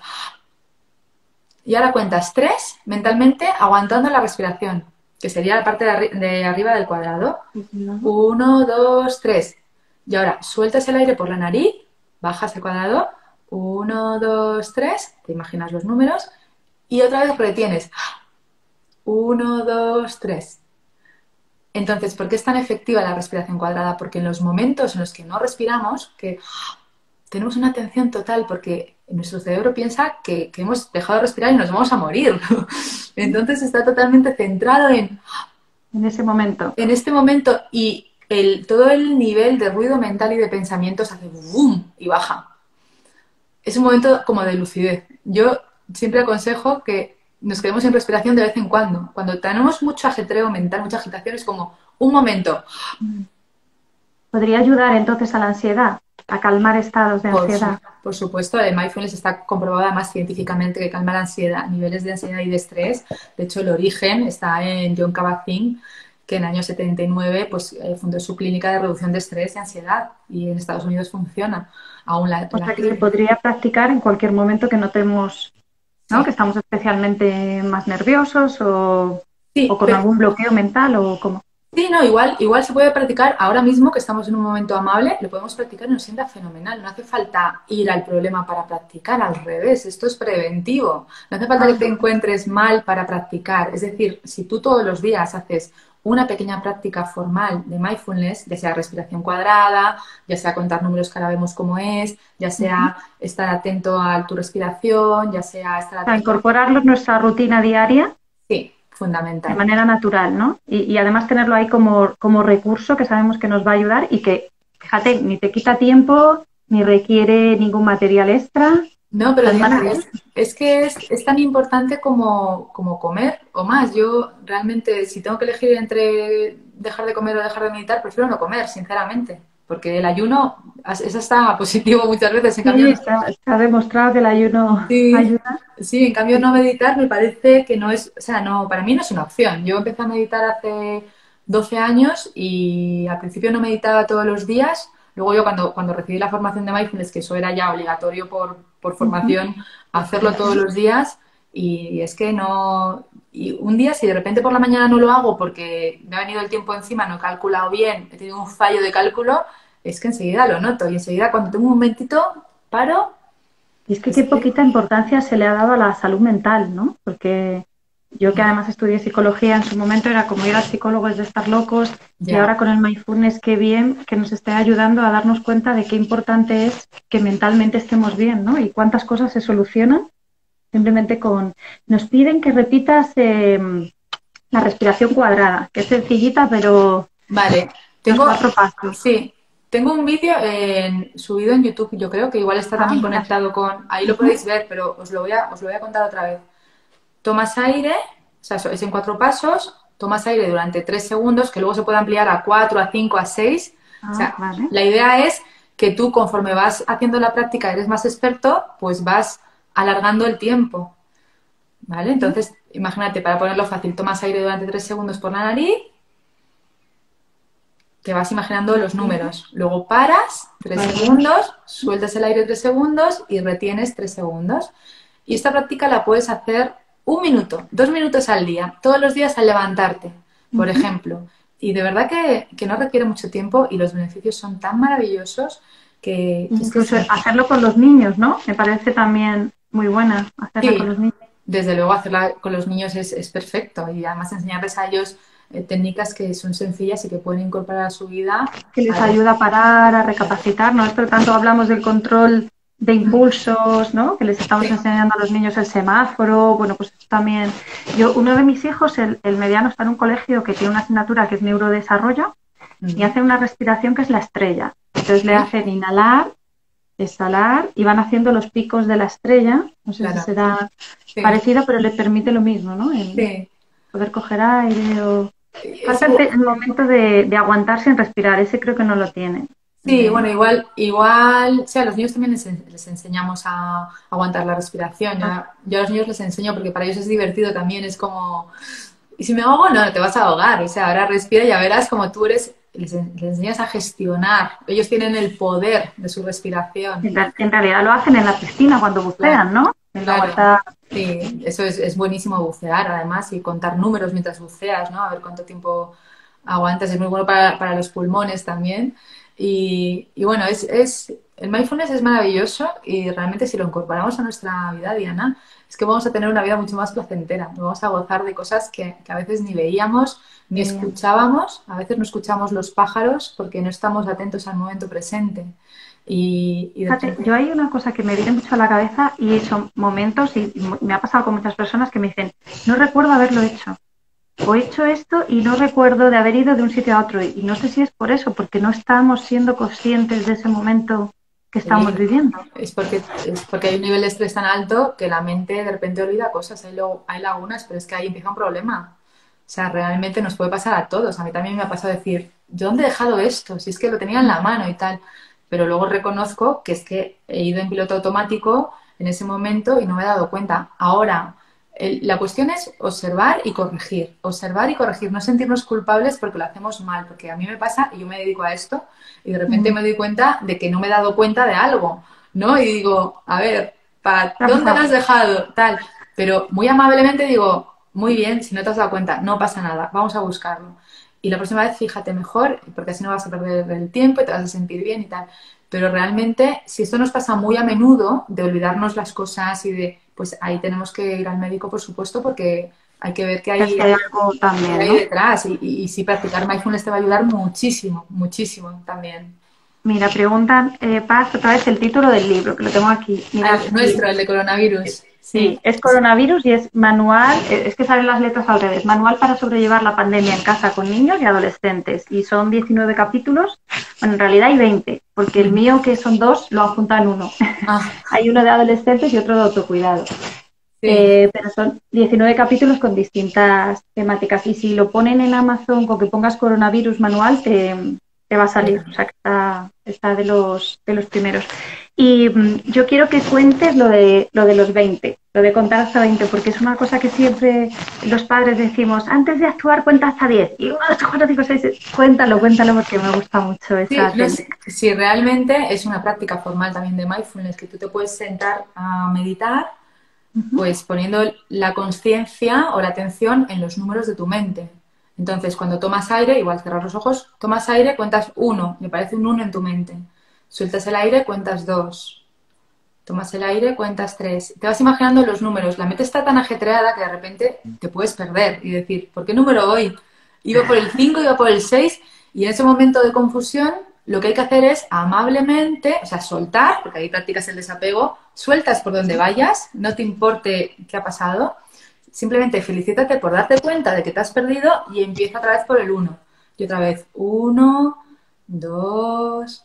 Y ahora cuentas tres mentalmente aguantando la respiración, que sería la parte de, arri- de arriba del cuadrado. Ujú. Uno, dos, tres. Y ahora sueltas el aire por la nariz, bajas el cuadrado. Uno, dos, tres. Te imaginas los números. Y otra vez retienes. Uno, dos, tres. Entonces, ¿por qué es tan efectiva la respiración cuadrada? Porque en los momentos en los que no respiramos, que tenemos una atención total, porque nuestro cerebro piensa que, que hemos dejado de respirar y nos vamos a morir. Entonces está totalmente centrado en, En ese momento. en este momento y el, todo el nivel de ruido mental y de pensamientos hace boom y baja. Es un momento como de lucidez. Yo siempre aconsejo que nos quedemos en respiración de vez en cuando. Cuando tenemos mucho ajetreo mental, mucha agitación, es como un momento. ¿Podría ayudar entonces a la ansiedad, a calmar estados de Por, su- ansiedad? por supuesto, el mindfulness está comprobado además científicamente que calma la ansiedad, niveles de ansiedad y de estrés. De hecho, el origen está en John Kabat-Zinn, que en el año setenta y nueve pues, eh, fundó su clínica de reducción de estrés y ansiedad. Y en Estados Unidos funciona. Aún la, O la sea que se sigue. podría practicar en cualquier momento que notemos, ¿no? Sí, Que estamos especialmente más nerviosos o, o sí, con pero, algún bloqueo mental o como. sí, no, igual, igual se puede practicar ahora mismo que estamos en un momento amable, lo podemos practicar y nos sienta fenomenal. No hace falta ir al problema para practicar, al revés, esto es preventivo. No hace falta que te Ah, encuentres mal para practicar. Es decir, si tú todos los días haces una pequeña práctica formal de mindfulness, ya sea respiración cuadrada, ya sea contar números que ahora vemos cómo es, ya Ujú. sea estar atento a tu respiración, ya sea estar O sea, atento... incorporarlo en nuestra rutina diaria Sí, de fundamental. manera natural, ¿no? Y, y además tenerlo ahí como, como recurso que sabemos que nos va a ayudar y que, fíjate, ni te quita tiempo, ni requiere ningún material extra. No, O sea, pero es Diana, es, maravilloso. es que es, es tan importante como, como comer o más. Yo realmente, si tengo que elegir entre dejar de comer o dejar de meditar, prefiero no comer, sinceramente. Porque el ayuno, eso está positivo muchas veces, en cambio, Sí, está, está demostrado que el ayuno sí, ayuda. sí, en cambio no meditar me parece que no es, o sea, no, para mí no es una opción. Yo empecé a meditar hace doce años y al principio no meditaba todos los días. Luego yo cuando, cuando recibí la formación de mindfulness, que eso era ya obligatorio por, por Ujú. formación, hacerlo todos los días y es que no... Y un día si de repente por la mañana no lo hago porque me ha venido el tiempo encima, no he calculado bien, he tenido un fallo de cálculo, es que enseguida lo noto y enseguida cuando tengo un momentito paro, Y es que es qué que... poquita importancia se le ha dado a la salud mental, ¿no? Porque yo que además estudié psicología en su momento era como ir al psicólogo es de estar locos y Ya. ahora con el mindfulness qué bien que nos esté ayudando a darnos cuenta de qué importante es que mentalmente estemos bien, ¿no? Y cuántas cosas se solucionan simplemente con... Nos piden que repitas eh, la respiración cuadrada, que es sencillita pero Vale, los tengo, cuatro pasos. sí, tengo un vídeo en- subido en YouTube, yo creo que igual está Ah, también mira. conectado con, ahí lo Ujú. podéis ver, pero os lo voy a, os lo voy a contar otra vez. Tomas aire, o sea, es en cuatro pasos, tomas aire durante tres segundos, que luego se puede ampliar a cuatro, a cinco, a seis. O Ah, sea, vale. la idea es que tú conforme vas haciendo la práctica, eres más experto, pues vas alargando el tiempo, ¿vale? Ujú. Entonces, imagínate, para ponerlo fácil, tomas aire durante tres segundos por la nariz, te vas imaginando los Sí. números. Luego paras tres Vale. segundos, sueltas el aire tres segundos y retienes tres segundos. Y esta práctica la puedes hacer un minuto, dos minutos al día, todos los días al levantarte, por Ujú. ejemplo. Y de verdad que, que no requiere mucho tiempo y los beneficios son tan maravillosos que, que es que Incluso sí, hacerlo con los niños, ¿no? Me parece también muy buena hacerla con sí, los niños. desde luego hacerla con los niños es, es perfecto y además enseñarles a ellos eh, técnicas que son sencillas y que pueden incorporar a su vida. Que les Vale. ayuda a parar, a recapacitar, ¿no? Esto tanto hablamos del control de impulsos, ¿no? Que les estamos Sí. enseñando a los niños el semáforo, bueno, pues esto también. Yo, uno de mis hijos, el, el mediano, está en un colegio que tiene una asignatura que es neurodesarrollo y Ujú. hace una respiración que es la estrella. Entonces le Sí, hacen inhalar, exhalar y van haciendo los picos de la estrella. No sé si claro. será Sí, parecido, pero le permite lo mismo, ¿no? El sí. poder coger aire o... Es Falta el, igual, te- el momento de, de aguantar sin respirar, ese creo que no lo tiene. sí, De- bueno, igual, igual, sí, a los niños también les, en- les enseñamos a aguantar la respiración. Yo, a yo a los niños les enseño porque para ellos es divertido también, es como, y si me ahogo, no, no te vas a ahogar. O sea, ahora respira y ya verás como tú eres, les, en- les enseñas a gestionar. Ellos tienen el poder de su respiración. en, real- en realidad lo hacen en la piscina cuando Claro, bucean, ¿no? El claro. aguantar. Sí, eso es, es buenísimo bucear, además, y contar números mientras buceas, ¿no? A ver cuánto tiempo aguantas. Es muy bueno para, para los pulmones también. Y, y bueno, es, es, el mindfulness es maravilloso y realmente si lo incorporamos a nuestra vida, Diana, es que vamos a tener una vida mucho más placentera. Vamos a gozar de cosas que, que a veces ni veíamos ni eh, escuchábamos. A veces no escuchamos los pájaros porque no estamos atentos al momento presente. Y, y de Fíjate, repente, yo hay una cosa que me viene mucho a la cabeza y son momentos, y, y me ha pasado con muchas personas que me dicen, no recuerdo haberlo hecho. O he hecho esto y no recuerdo de haber ido de un sitio a otro. Y no sé si es por eso, porque no estamos siendo conscientes de ese momento que estamos sí, viviendo. es porque, es porque hay un nivel de estrés tan alto que la mente de repente olvida cosas. Hay, lo- hay lagunas, pero es que ahí empieza un problema. O sea, realmente nos puede pasar a todos. A mí también me ha pasado decir, ¿yo dónde he dejado esto? Si es que lo tenía en la mano y tal. Pero luego reconozco que es que he ido en piloto automático en ese momento y no me he dado cuenta. Ahora, el- la cuestión es observar y corregir. Observar y corregir. No sentirnos culpables porque lo hacemos mal. Porque a mí me pasa y yo me dedico a esto y de repente Mm, me doy cuenta de que no me he dado cuenta de algo, ¿no? Y digo, a ver, ¿pa- ¿qué ha ¿dónde lo pasado? has dejado? Tal. Pero muy amablemente digo, muy bien, si no te has dado cuenta, no pasa nada, vamos a buscarlo. Y la próxima vez fíjate mejor, porque así no vas a perder el tiempo y te vas a sentir bien y tal. Pero realmente, si esto nos pasa muy a menudo, de olvidarnos las cosas y de, pues ahí tenemos que ir al médico, por supuesto, porque Hay que ver qué Es hay, que hay algo qué también, hay ¿no? detrás y, y, y sí, practicar mindfulness te va a ayudar muchísimo, muchísimo también. Mira, preguntan, eh, Paz, otra vez el título del libro, que lo tengo aquí. Mira, Al sí, nuestro, el de coronavirus, sí. sí, es coronavirus y es manual, eh, es que salen las letras al revés, manual para sobrellevar la pandemia en casa con niños y adolescentes. Y son diecinueve capítulos, bueno, en realidad hay veinte, porque el Mm. mío, que son dos, lo han juntado en uno. Ah, Hay uno de adolescentes y otro de autocuidado. sí. Eh, pero son diecinueve capítulos con distintas temáticas. Y si lo ponen en Amazon con que pongas coronavirus manual, te, te va a salir. O sea, que está, está de, los, de los primeros. Y mm, yo quiero que cuentes lo de, lo de los veinte, lo de contar hasta veinte, porque es una cosa que siempre los padres decimos, antes de actuar cuenta hasta diez. Y uno, dos, tres, cuatro, cinco, seis, cuéntalo, cuéntalo, porque me gusta mucho Sí, esa no es- técnica. si realmente es una práctica formal también de mindfulness, que tú te puedes sentar a meditar, Ujú. pues poniendo la conciencia o la atención en los números de tu mente. Entonces, cuando tomas aire, igual cerrar los ojos, tomas aire, cuentas uno, me parece un uno en tu mente. Sueltas el aire, cuentas dos. Tomas el aire, cuentas tres. Te vas imaginando los números. La mente está tan ajetreada que de repente te puedes perder y decir, ¿por qué número voy? Iba por el cinco, iba por el seis, y en ese momento de confusión lo que hay que hacer es amablemente, o sea, soltar, porque ahí practicas el desapego, sueltas por donde vayas, no te importe qué ha pasado, simplemente felicítate por darte cuenta de que te has perdido y empieza otra vez por el uno. Y otra vez, uno, dos,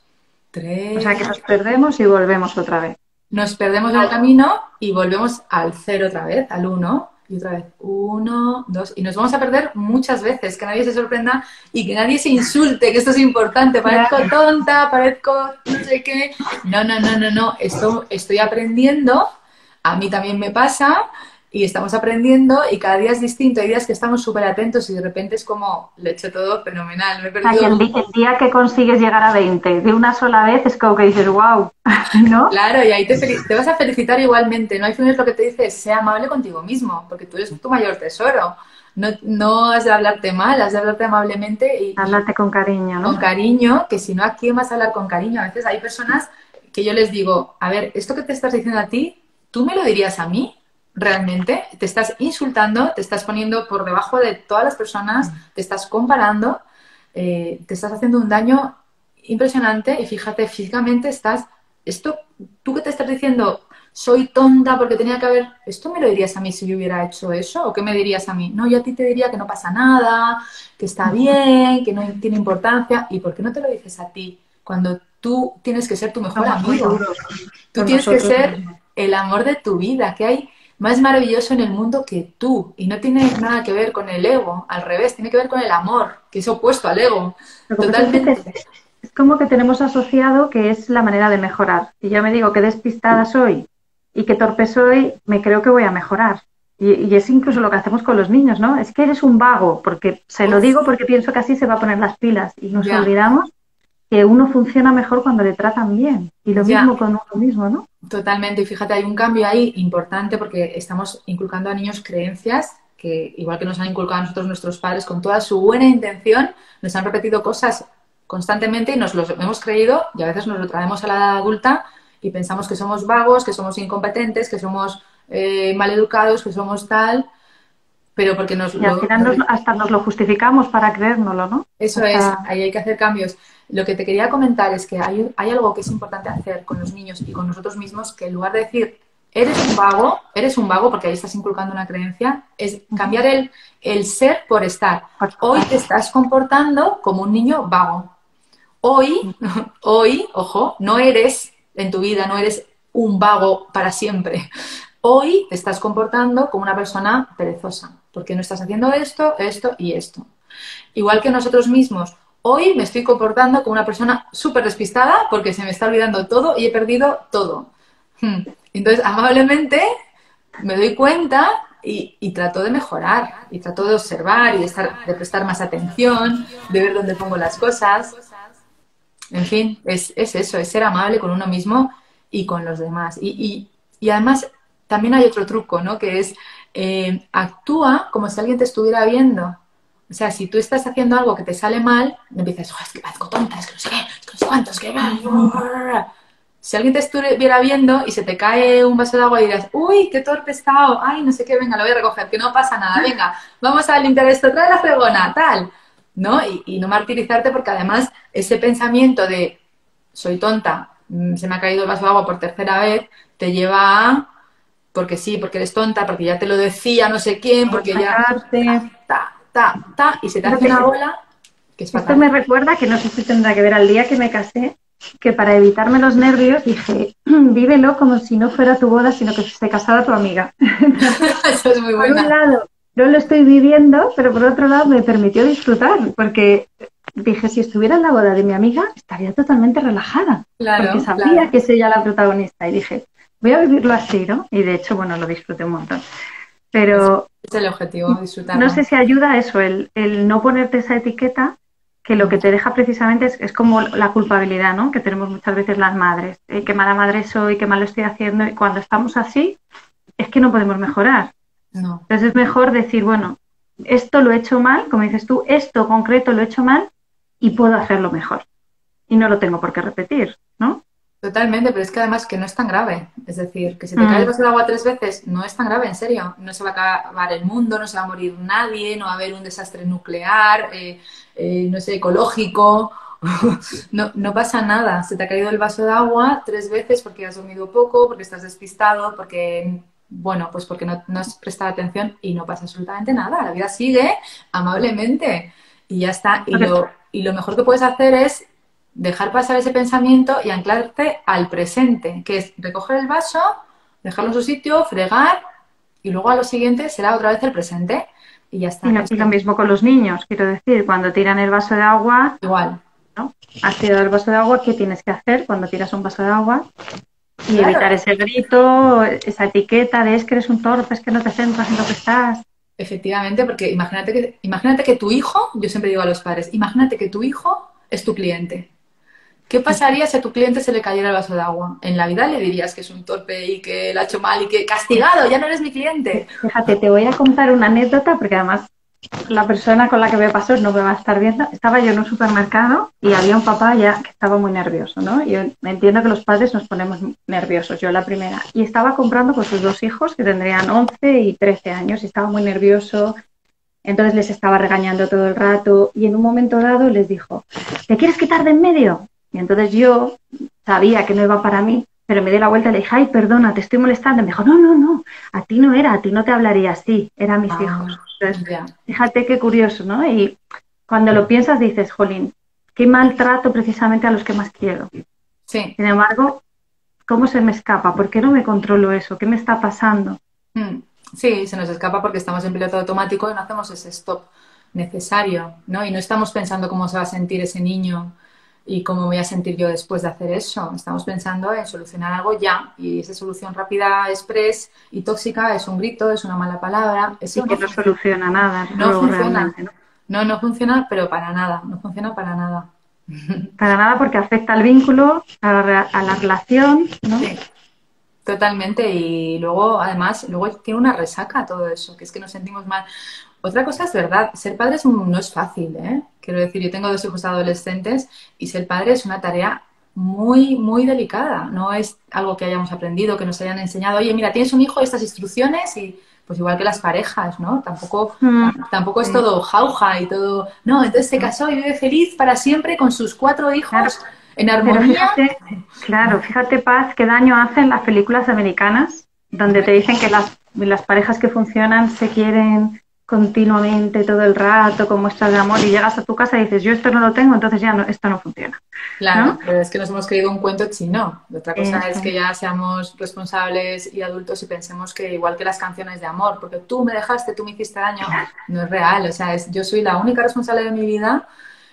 O sea, que tres. nos perdemos y volvemos otra vez. Nos perdemos en el camino y volvemos al cero otra vez, al uno, y otra vez uno, dos, y nos vamos a perder muchas veces, que nadie se sorprenda y que nadie se insulte, que esto es importante, parezco Claro. tonta, parezco no sé qué. No, no, no, no, no, esto estoy aprendiendo, a mí también me pasa y estamos aprendiendo y cada día es distinto, hay días que estamos súper atentos y de repente es como, lo he hecho todo fenomenal, me he O sea, que perdido. el, di- el día que consigues llegar a veinte de una sola vez es como que dices, wow, ¿no? Claro, y ahí te, fel- te vas a felicitar igualmente. No hay es lo que te dice, es, sea amable contigo mismo, porque tú eres tu mayor tesoro. No, no has de hablarte mal, has de hablarte amablemente y, y Háblate con cariño, con ¿no? cariño, que si no, ¿a quién vas a hablar con cariño? A veces hay personas que yo les digo, a ver, esto que te estás diciendo a ti, ¿tú me lo dirías a mí? ¿Realmente? Te estás insultando, te estás poniendo por debajo de todas las personas, te estás comparando, eh, te estás haciendo un daño impresionante y fíjate, físicamente estás, esto, tú que te estás diciendo, soy tonta porque tenía que haber, ¿esto me lo dirías a mí si yo hubiera hecho eso? ¿O qué me dirías a mí? No, yo a ti te diría que no pasa nada, que está bien, que no tiene importancia. ¿Y por qué no te lo dices a ti? Cuando tú tienes que ser tu mejor Somos muy amigo. duros Tú con tienes que nosotros ser mismos. el amor de tu vida, que hay más maravilloso en el mundo que tú. Y no tiene nada que ver con el ego, al revés, tiene que ver con el amor, que es opuesto al ego. Lo que pasa es que te- Totalmente. es como que tenemos asociado que es la manera de mejorar. Si yo me digo que despistada soy y que torpe soy, me creo que voy a mejorar. Y, y es incluso lo que hacemos con los niños, ¿no? Es que eres un vago, porque se lo Uf, digo porque pienso que así se va a poner las pilas. Y nos ya, olvidamos que uno funciona mejor cuando le tratan bien. Y lo ya. mismo con uno mismo, ¿no? Totalmente, y fíjate, hay un cambio ahí importante porque estamos inculcando a niños creencias que, igual que nos han inculcado a nosotros nuestros padres con toda su buena intención, nos han repetido cosas constantemente y nos lo hemos creído y a veces nos lo traemos a la edad adulta y pensamos que somos vagos, que somos incompetentes, que somos eh, maleducados, que somos tal, pero porque nos Y al lo, final nos- hasta nos lo justificamos para creérnoslo, ¿no? O eso es, sea, ahí hay que hacer cambios. Lo que te quería comentar es que hay, hay algo que es importante hacer con los niños y con nosotros mismos, que en lugar de decir, eres un vago, eres un vago porque ahí estás inculcando una creencia, es cambiar el, el ser por estar. por Hoy te supuesto. estás comportando como un niño vago. Hoy, hoy, ojo, no eres en tu vida, no eres un vago para siempre. Hoy te estás comportando como una persona perezosa, porque no estás haciendo esto, esto y esto. Igual que nosotros mismos, hoy me estoy comportando como una persona súper despistada porque se me está olvidando todo y he perdido todo. Hmm. Entonces, amablemente me doy cuenta y, y trato de mejorar, y trato de observar y de, estar, de prestar más atención, de ver dónde pongo las cosas. En fin, es, es eso, es ser amable con uno mismo y con los demás. Y, y, y además, también hay otro truco, ¿no? Que es, eh, actúa como si alguien te estuviera viendo. O sea, si tú estás haciendo algo que te sale mal, empiezas, oh, es que parezco tonta, es que no sé qué, es que no sé cuántos, que... Si alguien te estuviera viendo y se te cae un vaso de agua y dirás, uy, qué torpe he estado, ay, no sé qué, venga, lo voy a recoger, que no pasa nada, venga, vamos a limpiar esto, trae la fregona, tal, ¿no? Y, y no martirizarte porque además ese pensamiento de soy tonta, se me ha caído el vaso de agua por tercera vez, te lleva a, porque sí, porque eres tonta, porque ya te lo decía no sé quién, porque ya, ta, ta, ta, ta, y se te hace una bola que es fatal. Esto me recuerda, que no sé si tendrá que ver al día que me casé, que para evitarme los nervios dije, vívelo como si no fuera tu boda, sino que se casara tu amiga. Eso es muy buena. Por un lado, no lo estoy viviendo, pero por otro lado me permitió disfrutar, porque dije, si estuviera en la boda de mi amiga, estaría totalmente relajada, claro, porque sabía claro. que es ella la protagonista, y dije, voy a vivirlo así, ¿no? Y de hecho, bueno, lo disfruté un montón. Pero es el objetivo, disfrutarlo. No sé si ayuda eso, el, el no ponerte esa etiqueta, que lo que te deja precisamente es, es como la culpabilidad, ¿no? Que tenemos muchas veces las madres. Eh, qué mala madre soy, qué mal lo estoy haciendo. Y cuando estamos así, es que no podemos mejorar. No. Entonces es mejor decir, bueno, esto lo he hecho mal, como dices tú, esto concreto lo he hecho mal y puedo hacerlo mejor. Y no lo tengo por qué repetir, ¿no? Totalmente, pero es que además que no es tan grave. Es decir, que si te mm. cae el vaso de agua tres veces, no es tan grave, en serio. No se va a acabar el mundo, no se va a morir nadie, no va a haber un desastre nuclear, eh, eh, no sé, ecológico. no, no pasa nada. Se te ha caído el vaso de agua tres veces porque has dormido poco, porque estás despistado, porque, bueno, pues porque no, no has prestado atención y no pasa absolutamente nada. La vida sigue amablemente y ya está. Y lo, y lo mejor que puedes hacer es dejar pasar ese pensamiento y anclarte al presente, que es recoger el vaso, dejarlo en su sitio, fregar y luego a lo siguiente será otra vez el presente y ya está. Y, no, y lo mismo con los niños, quiero decir, cuando tiran el vaso de agua, igual, ¿no? Has tirado el vaso de agua, ¿qué tienes que hacer cuando tiras un vaso de agua? Y claro, evitar ese grito, esa etiqueta de es que eres un torpe, es que no te centras en lo que estás. Efectivamente, porque imagínate que, imagínate que tu hijo, yo siempre digo a los padres, imagínate que tu hijo es tu cliente. ¿Qué pasaría si a tu cliente se le cayera el vaso de agua? En la vida le dirías que es un torpe y que lo ha hecho mal y que castigado, ya no eres mi cliente. Fíjate, te voy a contar una anécdota porque además la persona con la que me pasó no me va a estar viendo. Estaba yo en un supermercado y había un papá ya que estaba muy nervioso, ¿no? Yo entiendo que los padres nos ponemos nerviosos, yo la primera. Y estaba comprando con sus dos hijos que tendrían once y trece años y estaba muy nervioso. Entonces les estaba regañando todo el rato y en un momento dado les dijo, ¿te quieres quitar de en medio? Y entonces yo sabía que no iba para mí, pero me di la vuelta y le dije, ay, perdona, te estoy molestando. Y me dijo, no, no, no, a ti no era, a ti no te hablaría así, eran mis ah, hijos. Entonces, yeah. Fíjate qué curioso, ¿no? Y cuando lo piensas dices, jolín, qué maltrato precisamente a los que más quiero. Sí. Sin embargo, ¿cómo se me escapa? ¿Por qué no me controlo eso? ¿Qué me está pasando? Mm. Sí, se nos escapa porque estamos en piloto automático y no hacemos ese stop necesario, ¿no? Y no estamos pensando cómo se va a sentir ese niño y cómo voy a sentir yo después de hacer eso. Estamos pensando en solucionar algo ya y esa solución rápida, express y tóxica es un grito, es una mala palabra. Eso sí, que no soluciona nada. No funciona. ¿no? no, no funciona, pero para nada. No funciona para nada. Para nada porque afecta al vínculo, a la, a la relación, ¿no? Sí. Totalmente. Y luego, además, luego tiene una resaca todo eso, que es que nos sentimos mal. Otra cosa es verdad, ser padre es un, no es fácil, ¿eh? Quiero decir, yo tengo dos hijos adolescentes y ser padre es una tarea muy, muy delicada. No es algo que hayamos aprendido, que nos hayan enseñado. Oye, mira, tienes un hijo, estas instrucciones y pues igual que las parejas, ¿no? Tampoco, mm. tampoco es todo jauja y todo... No, entonces se casó y vive feliz para siempre con sus cuatro hijos claro. en armonía. Pero fíjate, claro, fíjate, Paz, qué daño hacen las películas americanas donde te dicen que las, las parejas que funcionan se quieren continuamente, todo el rato, con muestras de amor, y llegas a tu casa y dices, yo esto no lo tengo, entonces ya no, esto no funciona. Claro, ¿no? Pero es que nos hemos creído un cuento chino. Otra cosa Eso. es que ya seamos responsables y adultos y pensemos que igual que las canciones de amor, porque tú me dejaste, tú me hiciste daño, no es real. O sea, es, yo soy la única responsable de mi vida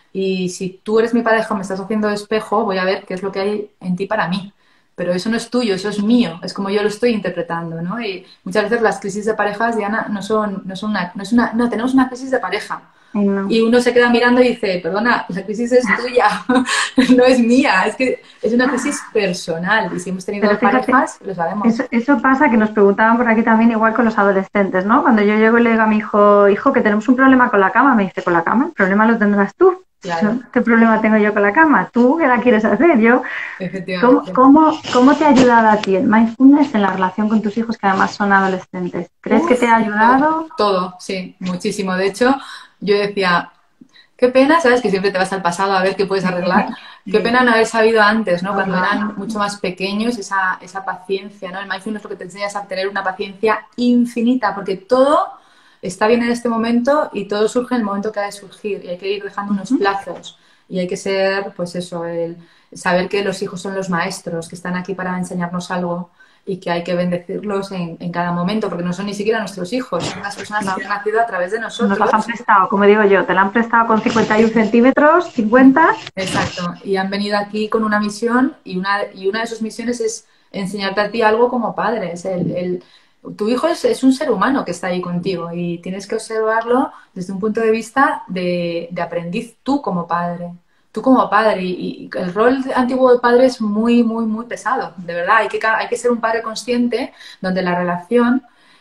y si tú eres mi pareja, me estás haciendo espejo, voy a ver qué es lo que hay en ti para mí. Pero eso no es tuyo, eso es mío, es como yo lo estoy interpretando, ¿no? Y muchas veces las crisis de parejas, Diana, no son, no son una, no es una, no, tenemos una crisis de pareja. No. Y uno se queda mirando y dice, perdona, la crisis es tuya, no es mía, es que es una crisis personal. Y si hemos tenido Pero fíjate, parejas, lo sabemos. Eso, eso pasa, que nos preguntaban por aquí también, igual con los adolescentes, ¿no? Cuando yo llego y le digo a mi hijo, hijo, que tenemos un problema con la cama, me dice, ¿con la cama? El problema lo tendrás tú. Claro, ¿Qué problema tengo yo con la cama? Tú que la quieres hacer, yo. ¿Cómo, efectivamente. cómo, cómo te ha ayudado a ti el mindfulness en la relación con tus hijos que además son adolescentes? ¿Crees que Uf, te ha todo, ayudado? todo, sí, muchísimo. De hecho, yo decía, qué pena, ¿sabes? Que siempre te vas al pasado a ver qué puedes arreglar. Qué Sí, pena no haber sabido antes, ¿no? Cuando normal. eran mucho más pequeños, esa, esa paciencia, ¿no? El mindfulness lo que te enseña es a tener una paciencia infinita, porque todo está bien en este momento y todo surge en el momento que ha de surgir y hay que ir dejando unos Ujú. plazos y hay que ser, pues eso, el saber que los hijos son los maestros, que están aquí para enseñarnos algo y que hay que bendecirlos en, en cada momento, porque no son ni siquiera nuestros hijos, son las personas No, que han nacido a través de nos las han nosotros. prestado, como digo yo, te la han prestado con cincuenta y uno centímetros, cincuenta. Exacto, y han venido aquí con una misión y una, y una de sus misiones es enseñarte a ti algo como padres. El, el- tu hijo es, es un ser humano que está ahí contigo y tienes que observarlo desde un punto de vista de, de aprendiz tú como padre. Tú como padre y, y el rol antiguo de padre es muy, muy, muy pesado, de verdad. Hay que, ca- hay que ser un padre consciente donde la relación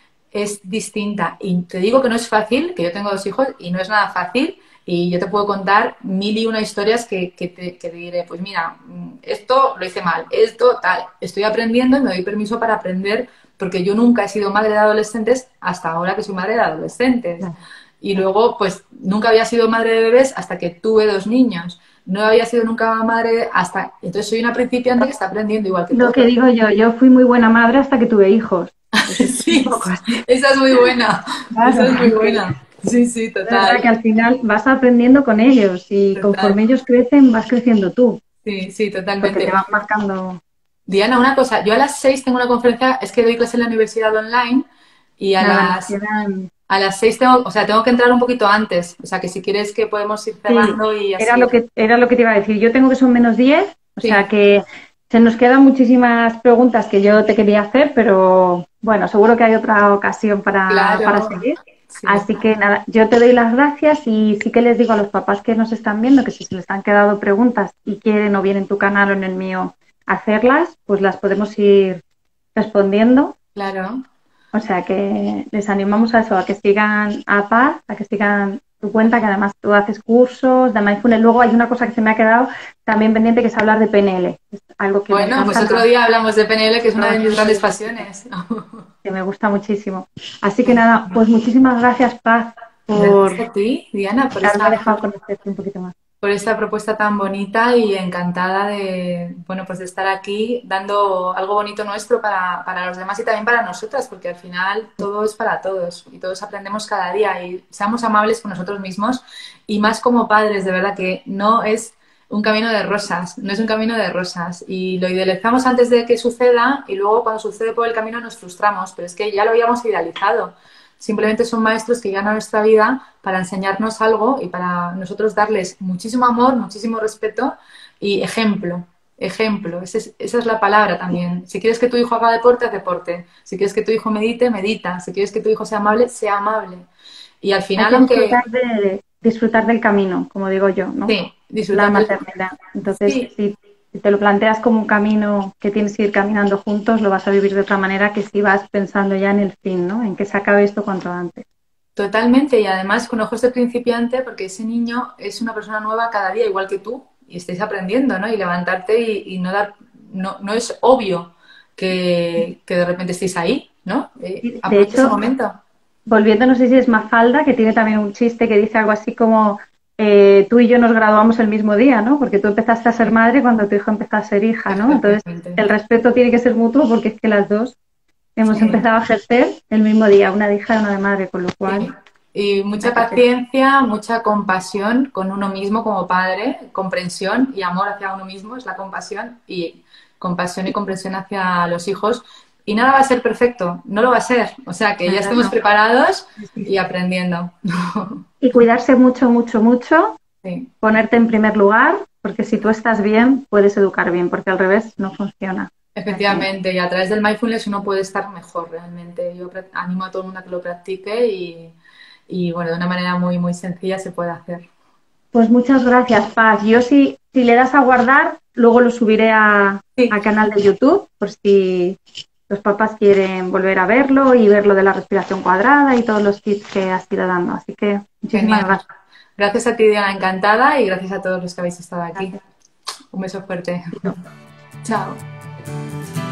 es distinta. Y te digo que no es fácil, que yo tengo dos hijos y no es nada fácil. Y yo te puedo contar mil y una historias que, que, te, que te diré, pues mira, esto lo hice mal, esto tal. Estoy aprendiendo y me doy permiso para aprender porque yo nunca he sido madre de adolescentes hasta ahora que soy madre de adolescentes. Claro, Y claro. luego, pues nunca había sido madre de bebés hasta que tuve dos niños. No había sido nunca madre hasta... Entonces soy una principiante que está aprendiendo igual que Lo que todos. digo yo, yo fui muy buena madre hasta que tuve hijos. Pues esto es un Sí, poco así. esa es muy buena. Claro, Esa es muy porque buena. Sí, sí, es verdad que total. al final vas aprendiendo con ellos y Total. conforme ellos crecen vas creciendo tú, Sí, sí, porque te totalmente. van marcando. Diana, una cosa, yo a las seis tengo una conferencia, es que doy clase en la universidad online y a Nada, nos las quedan. a las seis tengo, o sea, tengo que entrar un poquito antes. O sea, que si quieres que podemos ir Sí, cerrando y era así. lo que, era lo que te iba a decir. Yo tengo que son menos diez, o sea Sí, que se nos quedan muchísimas preguntas que yo te quería hacer, pero bueno, seguro que hay otra ocasión para, para claro. seguir. Sí. Así que nada, yo te doy las gracias y sí que les digo a los papás que nos están viendo que si se les han quedado preguntas y quieren o bien en tu canal o en el mío hacerlas, pues las podemos ir respondiendo. Claro. O sea que les animamos a eso, a que sigan a Paz, a que sigan tu cuenta, que además tú haces cursos de mindfulness. Luego hay una cosa que se me ha quedado también pendiente, que es hablar de P N L. Es algo que me Bueno, pues encanta, otro día hablamos de P N L, que es una de mis grandes que pasiones. me gusta muchísimo. Así que nada, pues muchísimas gracias, Paz, por Gracias a ti, Diana, por haberme esta dejado conocerte un poquito más. por esta propuesta tan bonita y encantada de, bueno, pues de estar aquí dando algo bonito nuestro para, para los demás y también para nosotras, porque al final todo es para todos y todos aprendemos cada día y seamos amables con nosotros mismos y más como padres, de verdad que no es un camino de rosas, no es un camino de rosas y lo idealizamos antes de que suceda y luego cuando sucede por el camino nos frustramos, pero es que ya lo habíamos idealizado. Simplemente son maestros que llegan a nuestra vida para enseñarnos algo y para nosotros darles muchísimo amor, muchísimo respeto y ejemplo. Ejemplo, esa es, esa es la palabra también. Si quieres que tu hijo haga deporte, haz deporte. Si quieres que tu hijo medite, medita. Si quieres que tu hijo sea amable, sea amable. Y al Hay final, que aunque disfrutar de disfrutar del camino, como digo yo, ¿no? sí, La disfrutar del... maternidad. Entonces, Sí, si, si te lo planteas como un camino que tienes que ir caminando juntos, lo vas a vivir de otra manera que si vas pensando ya en el fin, ¿no? En que se acabe esto cuanto antes. totalmente. Y además con ojos de principiante, porque ese niño es una persona nueva cada día, igual que tú, y estáis aprendiendo, ¿no? Y levantarte y, y no dar... No, no es obvio que, que de repente estéis ahí, ¿no? Eh, Y, de aprovecha ese hecho, momento. volviendo, no sé si es Mafalda, que tiene también un chiste que dice algo así como eh, tú y yo nos graduamos el mismo día, ¿no? Porque tú empezaste a ser Sí, madre cuando tu hijo empezó a ser hija, ¿no? Entonces, efectivamente. el respeto tiene que ser mutuo porque es que las dos hemos Sí, empezado a ejercer el mismo día, una de hija y una de madre, con lo cual, sí. Y mucha así que paciencia, mucha compasión con uno mismo como padre, comprensión y amor hacia uno mismo es la compasión y compasión y comprensión hacia los hijos. Y nada va a ser perfecto, no lo va a ser. O sea, que ya nada, estemos no. preparados Sí, sí, y sí. aprendiendo. Y cuidarse mucho, mucho, mucho, Sí, ponerte en primer lugar, porque si tú estás bien, puedes educar bien, porque al revés no funciona. O sea que, efectivamente. Y a través del mindfulness uno puede estar mejor realmente. Yo pra- animo a todo el mundo a que lo practique y, y bueno, de una manera muy, muy sencilla se puede hacer. pues muchas gracias, Paz. Yo si, si le das a guardar, luego lo subiré a, Sí, al canal de YouTube, por si los papás quieren volver a verlo y ver lo de la respiración cuadrada y todos los tips que has ido dando. Así que muchísimas genial. gracias. Gracias a ti, Diana, encantada, y gracias a todos los que habéis estado aquí. Gracias. Un beso fuerte. Besito. Chao.